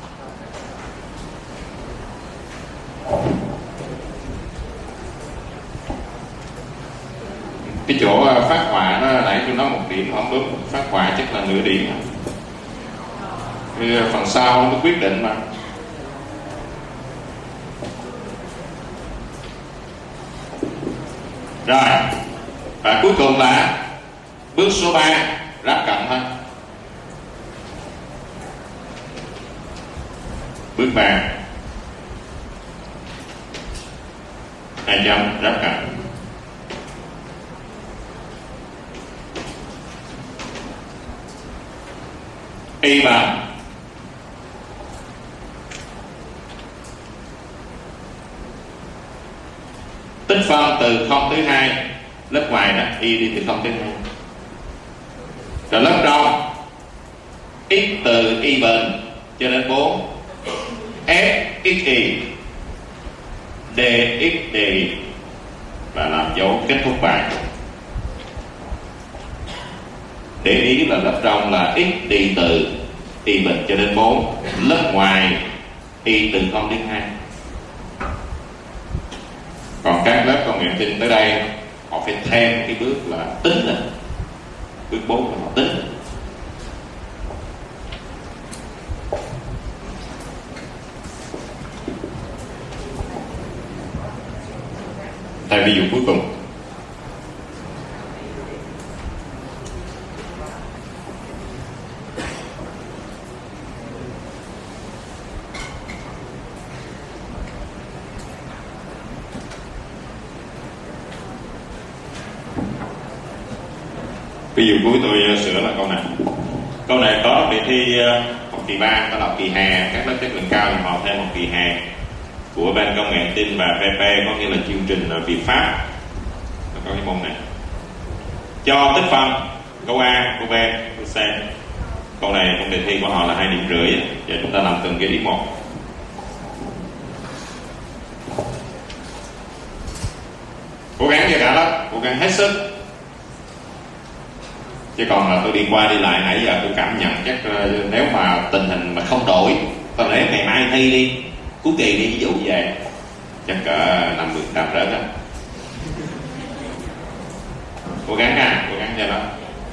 cái chỗ phát họa nó nãy tôi nói một điểm không đúng, phát họa chắc là nửa điểm. Thì phần sau nó quyết định mà. Rồi, và cuối cùng là bước số ba, ráp cạnh thôi. Bước ba, hai chấm ráp cạnh. Y bằng tích phân từ không tới hai, lớp ngoài đó, y đi từ không tới hai. Rồi lớp trong, x từ y bình cho đến bốn, f x y dx dy, và làm dấu kết thúc bài. Để ý là lớp trong là x đi từ y bình cho đến bốn, lớp ngoài y từ không đến hai. Còn các lớp công nghệ tin tới đây họ phải thêm cái bước là tính lên. Bước bốn là họ tính lên. Tại ví dụ cuối cùng, ví dụ cuối tôi sửa là câu này. Câu này có đề thi học kỳ ba, đó là học kỳ hè. Các lớp chất lượng cao thì họ thêm một kỳ hè của ban công nghệ tin và pê pê, có nghĩa là chương trình Việt Pháp. Nó có cái môn này. Cho tích phân câu A, câu B, câu C. Câu này trong đề thi của họ là hai điểm rưỡi. Giờ chúng ta làm từng cái điểm một. Cố gắng cho cả lớp, cố gắng hết sức. Chứ còn là tôi đi qua đi lại nãy giờ tôi cảm nhận chắc nếu mà tình hình mà không đổi, tôi để ngày mai thi đi, cuối kỳ đi, ví dụ về chắc cỡ năm mươi tám rớt á. Cố gắng nha, cố gắng cho nó.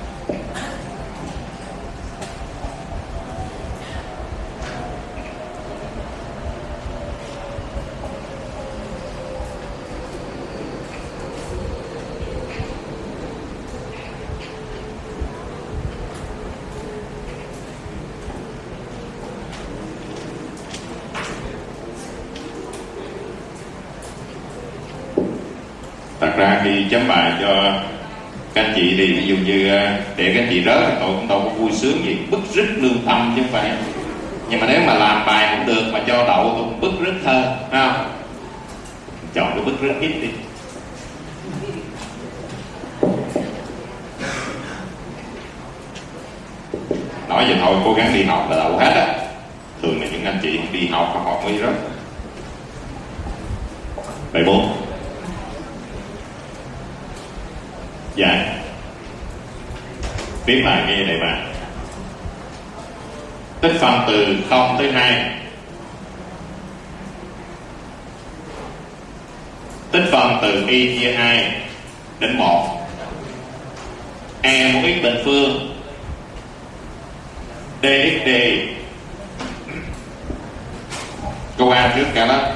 Thật ra khi chấm bài cho các anh chị thì ví dụ như để các anh chị rớt thì tôi cũng đâu có vui sướng gì, bứt rứt lương tâm chứ không phải. Nhưng mà nếu mà làm bài cũng được mà cho đậu tôi cũng bứt rứt hơn, phải không? Chọn cái bứt rứt ít đi. Nói vậy thôi, cố gắng đi học là đậu hết á. Thường là những anh chị đi học họ mới rớt. Bài bốn. Dạ. Viết lại cái này mà. Tích phân từ không tới hai. Tích phân từ y chia hai đến một. E một x bình phương dxd. Câu A trước cả đó.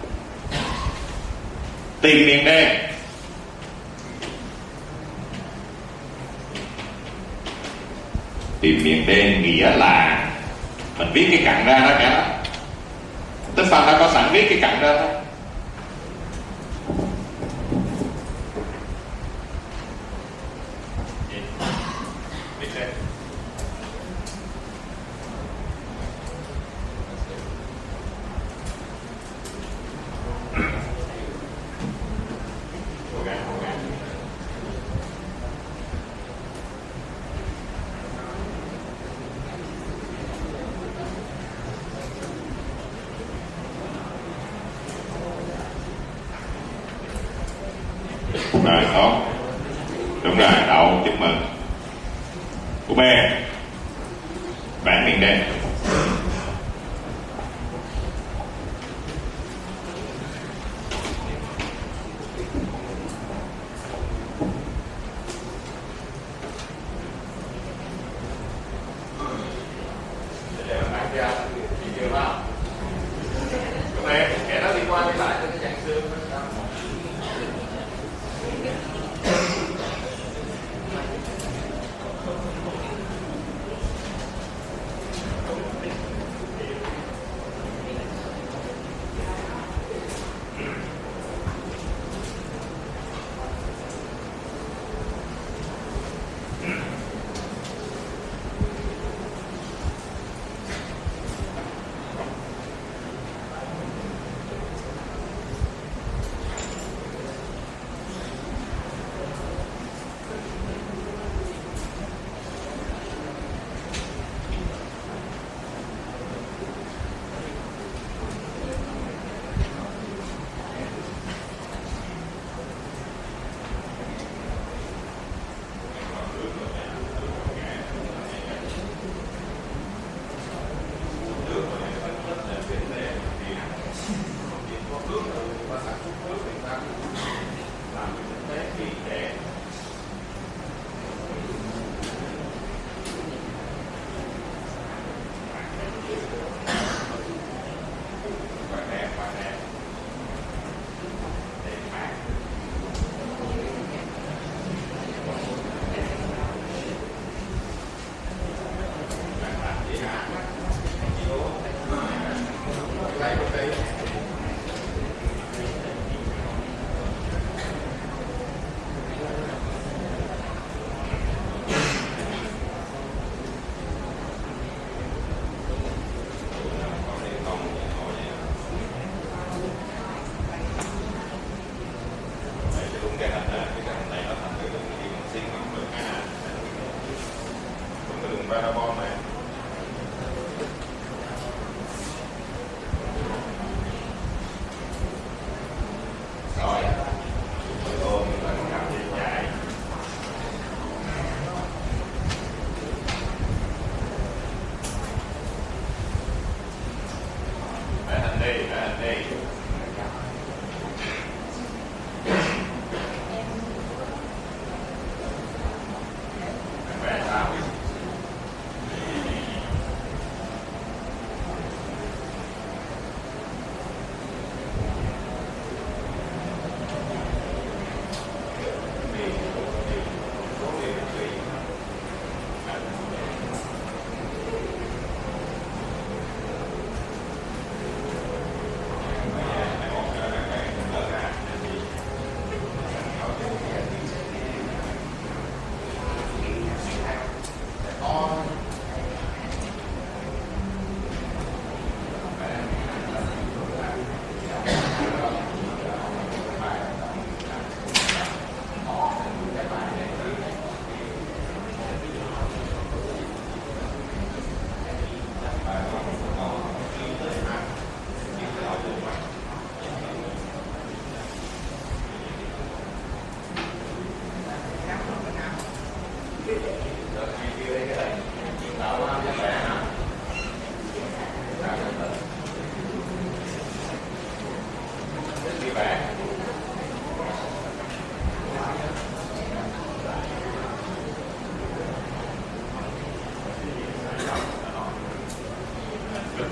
Tìm miền đen. Tìm miền đen nghĩa là mình viết cái cặn ra đó cả đó. Tích phân đã có sẵn viết cái cặn ra đó. Rồi tốt. Đúng rồi, đậu, chúc mừng. Câu B. Vẽ miền đen.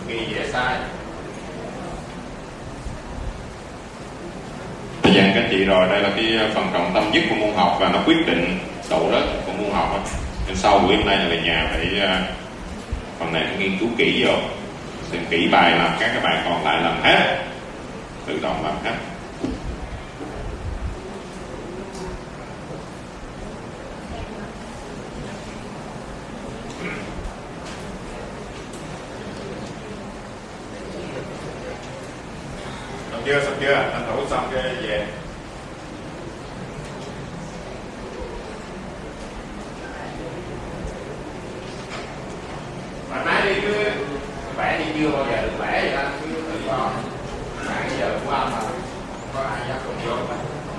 kỳ dễ sai. Thời gian các chị rồi, đây là cái phần trọng tâm nhất của môn học và nó quyết định độ rớt của môn học đó. Nên sau buổi hôm nay là về nhà phải phần này phải nghiên cứu kỹ vô, xem kỹ bài, làm các cái bài còn lại làm hết, tự động làm hết. Xong chưa, xong chưa, anh thủ xong cái về. Mà nói đi cứ vẽ đi, chưa bao giờ được vẽ vậy đó, cứ tự do. Vẽ giờ của anh mà không có ai dám đụng vô hết.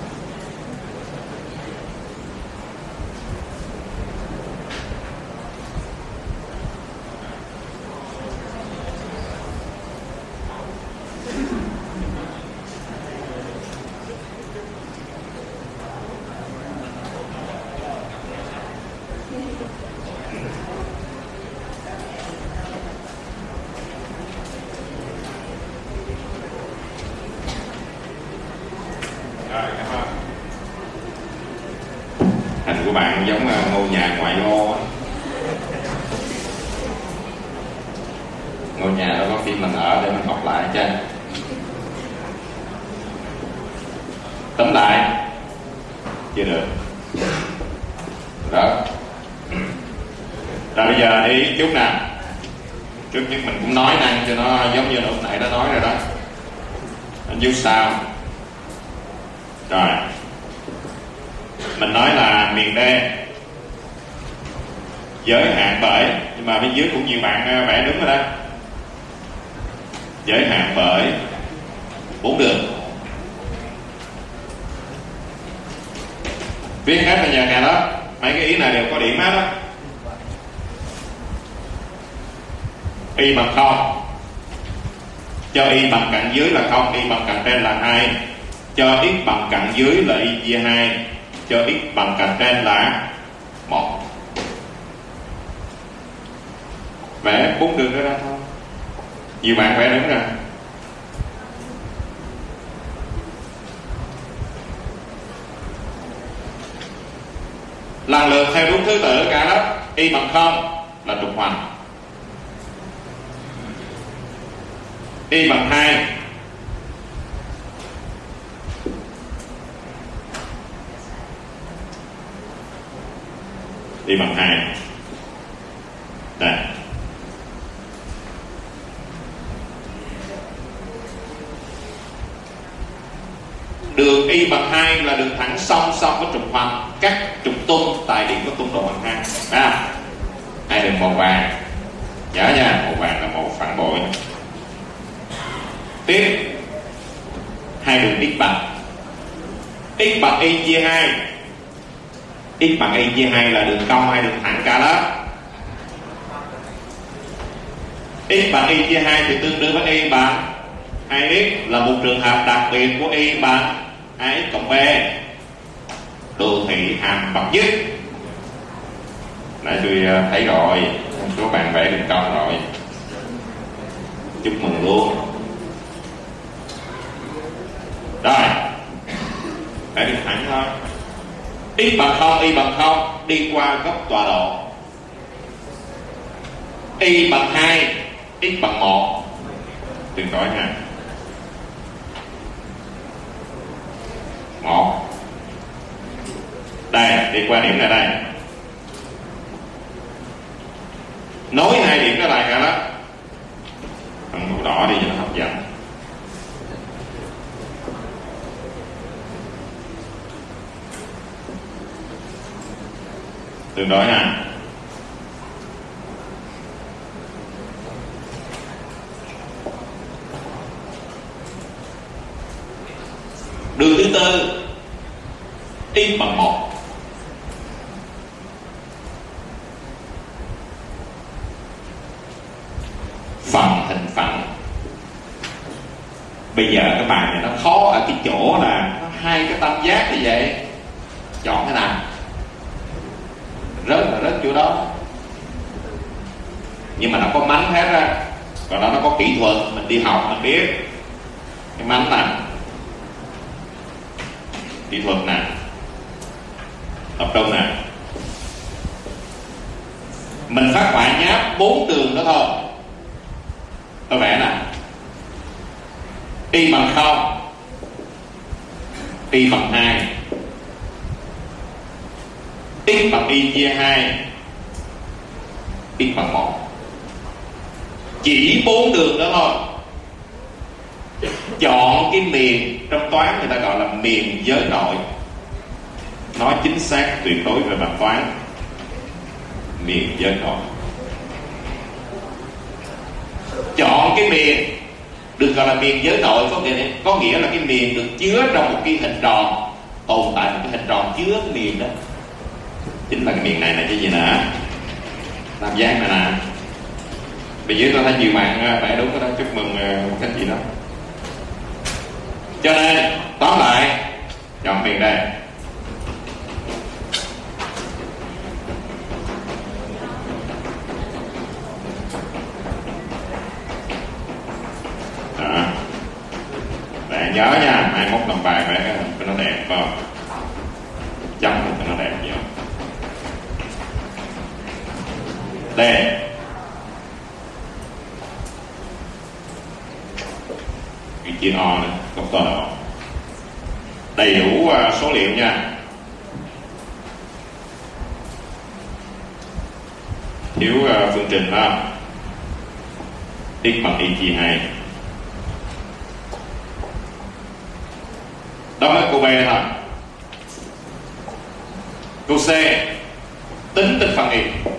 Hình của bạn giống ngôi nhà ngoại ô. Ngôi nhà đó có phim mình ở để mình học lại chứ. Tóm lại chưa được đó. Rồi bây giờ đi chút nè. Trước nhất mình cũng nói năng cho nó giống như lúc nãy đã nói rồi đó. Anh viết sao? Rồi mình nói là miền D giới hạn bởi, nhưng mà bên dưới cũng nhiều bạn vẽ đúng rồi đó, giới hạn bởi bốn đường. Viết hết bây giờ cả đó, mấy cái ý này đều có điểm hết đó. Y bằng không, cho y bằng cạnh dưới là không, y bằng cạnh trên là hai, cho x bằng cạnh dưới là y chia hai, cho x bằng cạnh trên là một. Vẽ bốn đường đó ra thôi. Nhiều bạn vẽ đúng rồi. Lần lượt theo đúng thứ tự cả đó. Y bằng không là trục hoành, y bằng hai y bằng hai. Đây. Đường y bằng hai là đường thẳng song song với trục hoành cắt trục tung tại điểm có tung độ bằng hai. À, hai đường màu vàng. Nhớ nha, màu vàng là màu phản bội. Tiếp, hai đường x bằng x bằng y chia hai. X bằng y chia hai là đường cong hay đường thẳng cả đó. X bằng y chia hai thì tương đương với y bằng hai x, là một trường hợp đặc biệt của y bằng hai x cộng b. Đồ thị hàm bậc nhất. Nãy tôi thấy rồi, một số bạn vẽ đường cong rồi, chúc mừng luôn. Rồi, vẽ đường thẳng thôi. X bằng không, y bằng không, đi qua góc tọa độ. Y bằng hai, x bằng một. Tuyệt đối nha. Một. Đây, đi qua điểm này đây. Nối hai điểm đó lại cả đó. Bằng màu đỏ đi cho nó hấp dẫn. Tương đối ha. Đường thứ tư, y bằng một. Phần hình phẳng. Bây giờ cái bài này nó khó ở cái chỗ là nó hai cái tam giác như vậy, chọn cái nào? Rớt là rớt chỗ đó, nhưng mà nó có mánh hết ra. còn đó nó có kỹ thuật, mình đi học mình biết. Cái mánh nè, kỹ thuật nè, tập trung nè. Mình phát họa nháp bốn đường đó thôi. Tôi vẽ nè, y bằng không, y bằng hai, x bằng y chia hai, x bằng một. Chỉ bốn đường đó thôi. Chọn cái miền, trong toán người ta gọi là miền giới nội. Nói chính xác tuyệt đối về mặt toán, miền giới nội. Chọn cái miền được gọi là miền giới nội, có nghĩa, có nghĩa là cái miền được chứa trong một cái hình tròn, tồn tại một cái hình tròn chứa cái miền đó, chính là cái miền này này chứ gì nữa. Tam giác này nè. Bây giờ tôi thấy nhiều bạn vẽ đúng cái đó, chúc mừng một cách gì đó. Cho nên tóm lại, chọn miền đây. Đó. Bạn nhớ nha, hai mốt làm bài vẽ cái hình cho nó đẹp coi, chấm cho nó đẹp nhiều. Đây, cái chữ O này, góc to O. Đầy đủ uh, số liệu nha. Thiếu uh, phương trình đó. X bằng y chia hai. Đó mới câu B thôi. Câu C, tính tích phân y.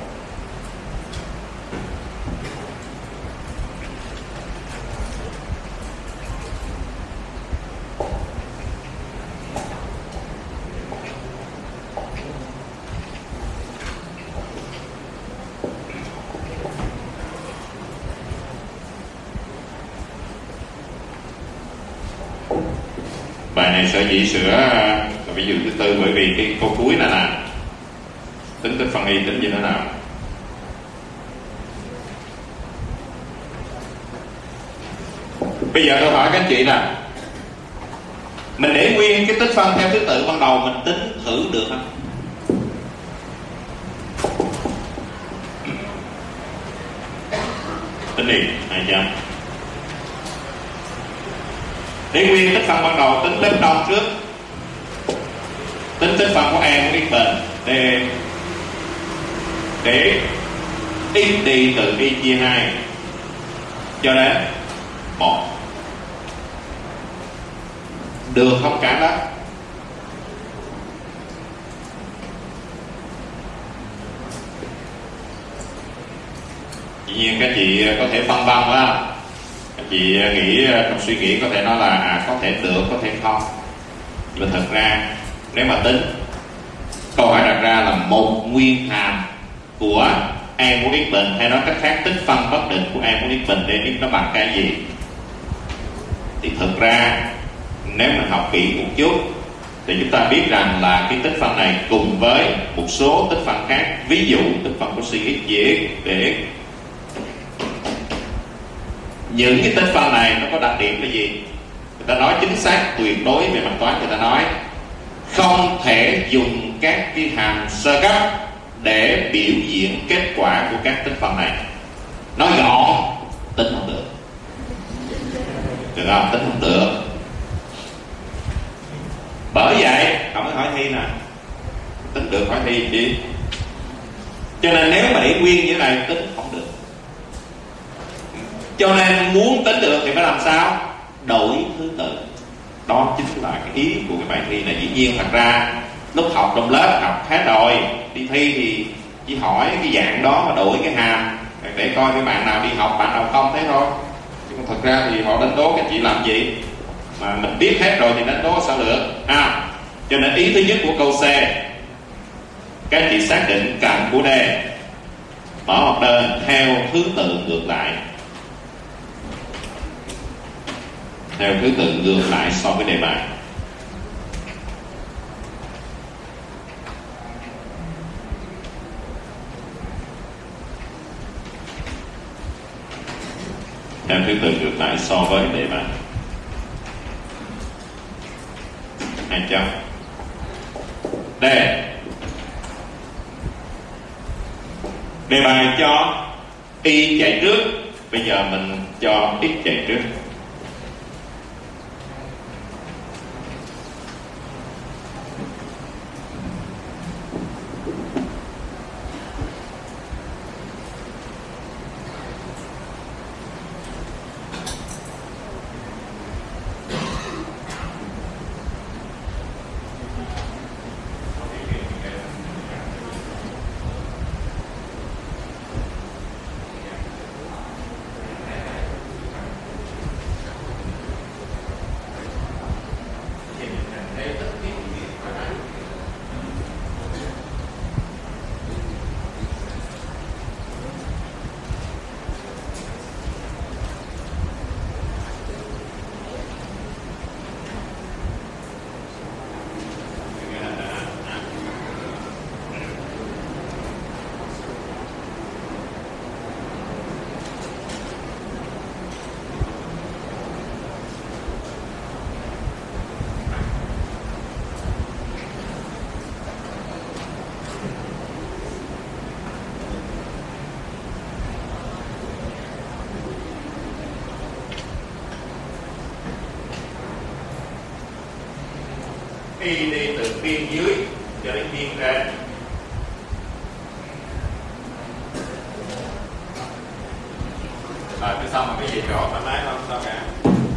Bài này sở dĩ sửa là ví dụ thứ tư bởi vì cái câu cuối này nè, tính tích phân y tính như thế nào. Bây giờ tôi hỏi các anh chị nè, mình để nguyên cái tích phân theo thứ tự ban đầu, mình tính thử được không? Tính đi, hai trăm. Để nguyên tích phân ban đầu tính lớp đông trước, tính tích phân của em của x bình để để x đi từ y chia hai cho đến một. Được không cả đó? Dĩ nhiên các chị có thể phân vân đó. Các chị nghĩ trong suy nghĩ có thể nói là à, có thể được, có thể không. Nhưng mà thật ra nếu mà tính, câu hỏi đặt ra là một nguyên hàm của em của x bình, hay nói cách khác tích phân bất định của em của x bình để x nó bằng cái gì, thì thực ra nếu mình học kỹ một chút thì chúng ta biết rằng là cái tích phân này cùng với một số tích phân khác, ví dụ tích phân của sin x chia x dx, những cái tích phân này nó có đặc điểm là gì? Người ta nói chính xác tuyệt đối về mặt toán, người ta nói không thể dùng các cái hàm sơ cấp để biểu diễn kết quả của các tích phân này. Nói gọn, tính không được. Được không? Tính không được. Bởi vậy họ mới hỏi thi nè, tính được hỏi thi chi. Cho nên nếu mà để nguyên như thế này tính không được. Cho nên muốn tính được thì phải làm sao? Đổi thứ tự. Đó chính là cái ý của cái bài thi này. Dĩ nhiên thật ra lúc học trong lớp học hết rồi, đi thi thì chỉ hỏi cái dạng đó mà đổi cái hàm để coi cái bạn nào đi học, bạn nào không, thế thôi. Nhưng mà thật ra thì họ đánh đố các chị làm gì mà mình biết hết rồi thì đánh đố sao được à. Cho nên ý thứ nhất của câu C, các chị xác định cạnh của D mở hoặc đơn theo thứ tự ngược lại, theo thứ tự ngược lại so với đề bài. theo thứ tự ngược lại so với đề bài. Hai chấm. D. Đề bài cho y chạy trước, bây giờ mình cho x chạy trước. Y đi từ biên dưới cho đến biên trên. Rồi cái xong rồi cái gì chỗ thoải mái không sao cả.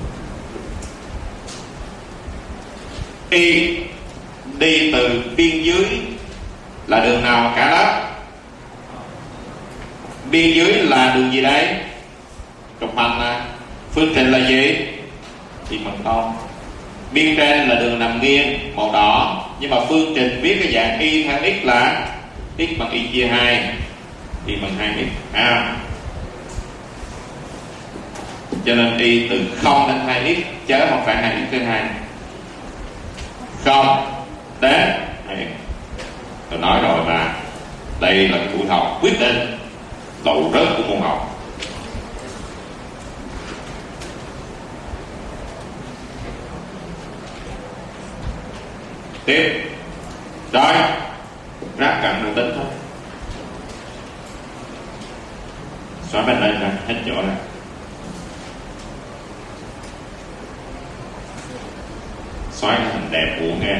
Y đi từ biên dưới là đường nào cả lớp? Biên dưới là đường gì đấy? Trục hành nè. Phương trình là gì? Thì bằng con. Biên trên là đường nằm nghiêng màu đỏ, nhưng mà phương trình viết cái dạng y theo x là x bằng y chia hai, y bằng hai x à. Cho nên y từ không đến hai x chứ không phải hai x trên hai. Không đến hai x. Tôi nói rồi mà, đây là cái buổi học quyết định độ rớt của môn học. Tiếp. Rồi, rác cặn được tính thôi. Xóa bên đây ra, hết chỗ ra. Xóa cái hình đẹp của nghe.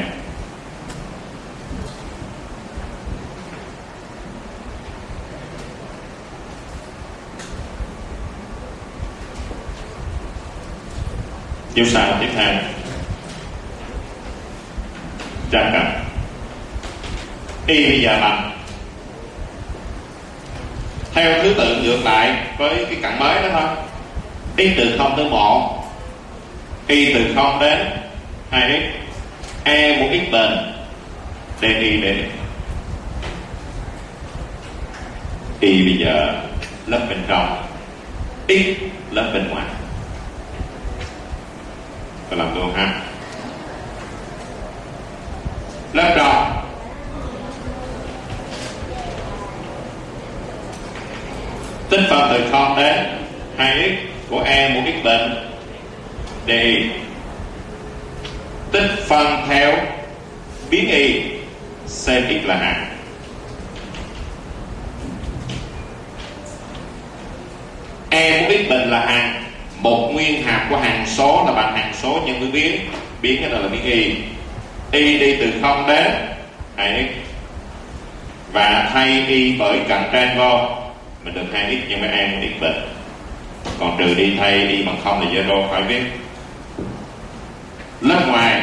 Chiều sao tiếp theo. Trang cạnh y bây giờ bằng theo thứ tự ngược lại với cái cạnh mới đó thôi. Y từ không tới một, y từ không đến hai x, e một x bền d y d y bây giờ lớp bên trong, x lớp bên ngoài. Tôi làm luôn ha. Lớp trong tích phân từ không đến hai x của e một x bình thì tích phân theo biến y xem x là hạng. E một x bình là hạng, một nguyên hạt của hằng số là bằng hằng số nhân với biến, biến cái đó là biến y. Y đi từ không đến hai x và thay y bởi cạnh trên vô, mình được hai x nhân với e một x bình. Còn trừ đi thay y bằng không thì zero phải viết. Lớp ngoài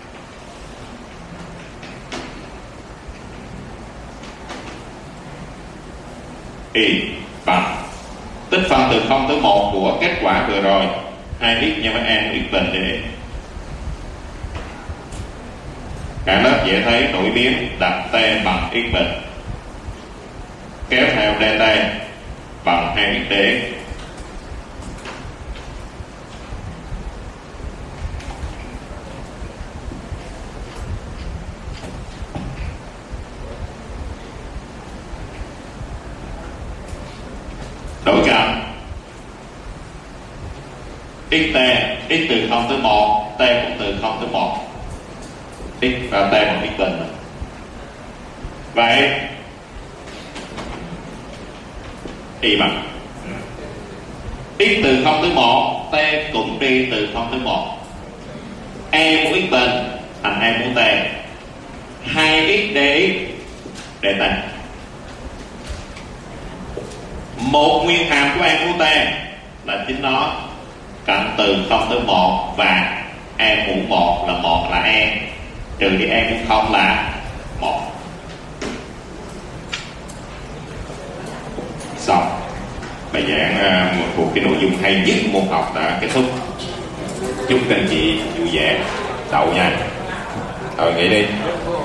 y bằng tích phân từ không tới một của kết quả vừa rồi, hai x nhân với e một x bình để cả lớp dễ thấy đổi biến, đặt t bằng x bình kéo theo dt bằng hai x dx. Đổi cạnh xt, x từ không tới một, t cũng từ không tới một, x và t bằng x bình. Vậy y bằng x từ không tới một, t cũng đi từ không tới một, e của x bình thành e của t, hai x dx dt. Một nguyên hàm của e của t là chính nó cận từ không tới một, và e mũ một là một là e, trừ đi e mũ không là một. Xong. Bài giảng uh, một thuộc cái nội dung hay nhất môn học đã kết thúc. Chúc các anh chị vui vẻ đậu nha. Rồi nghỉ đi.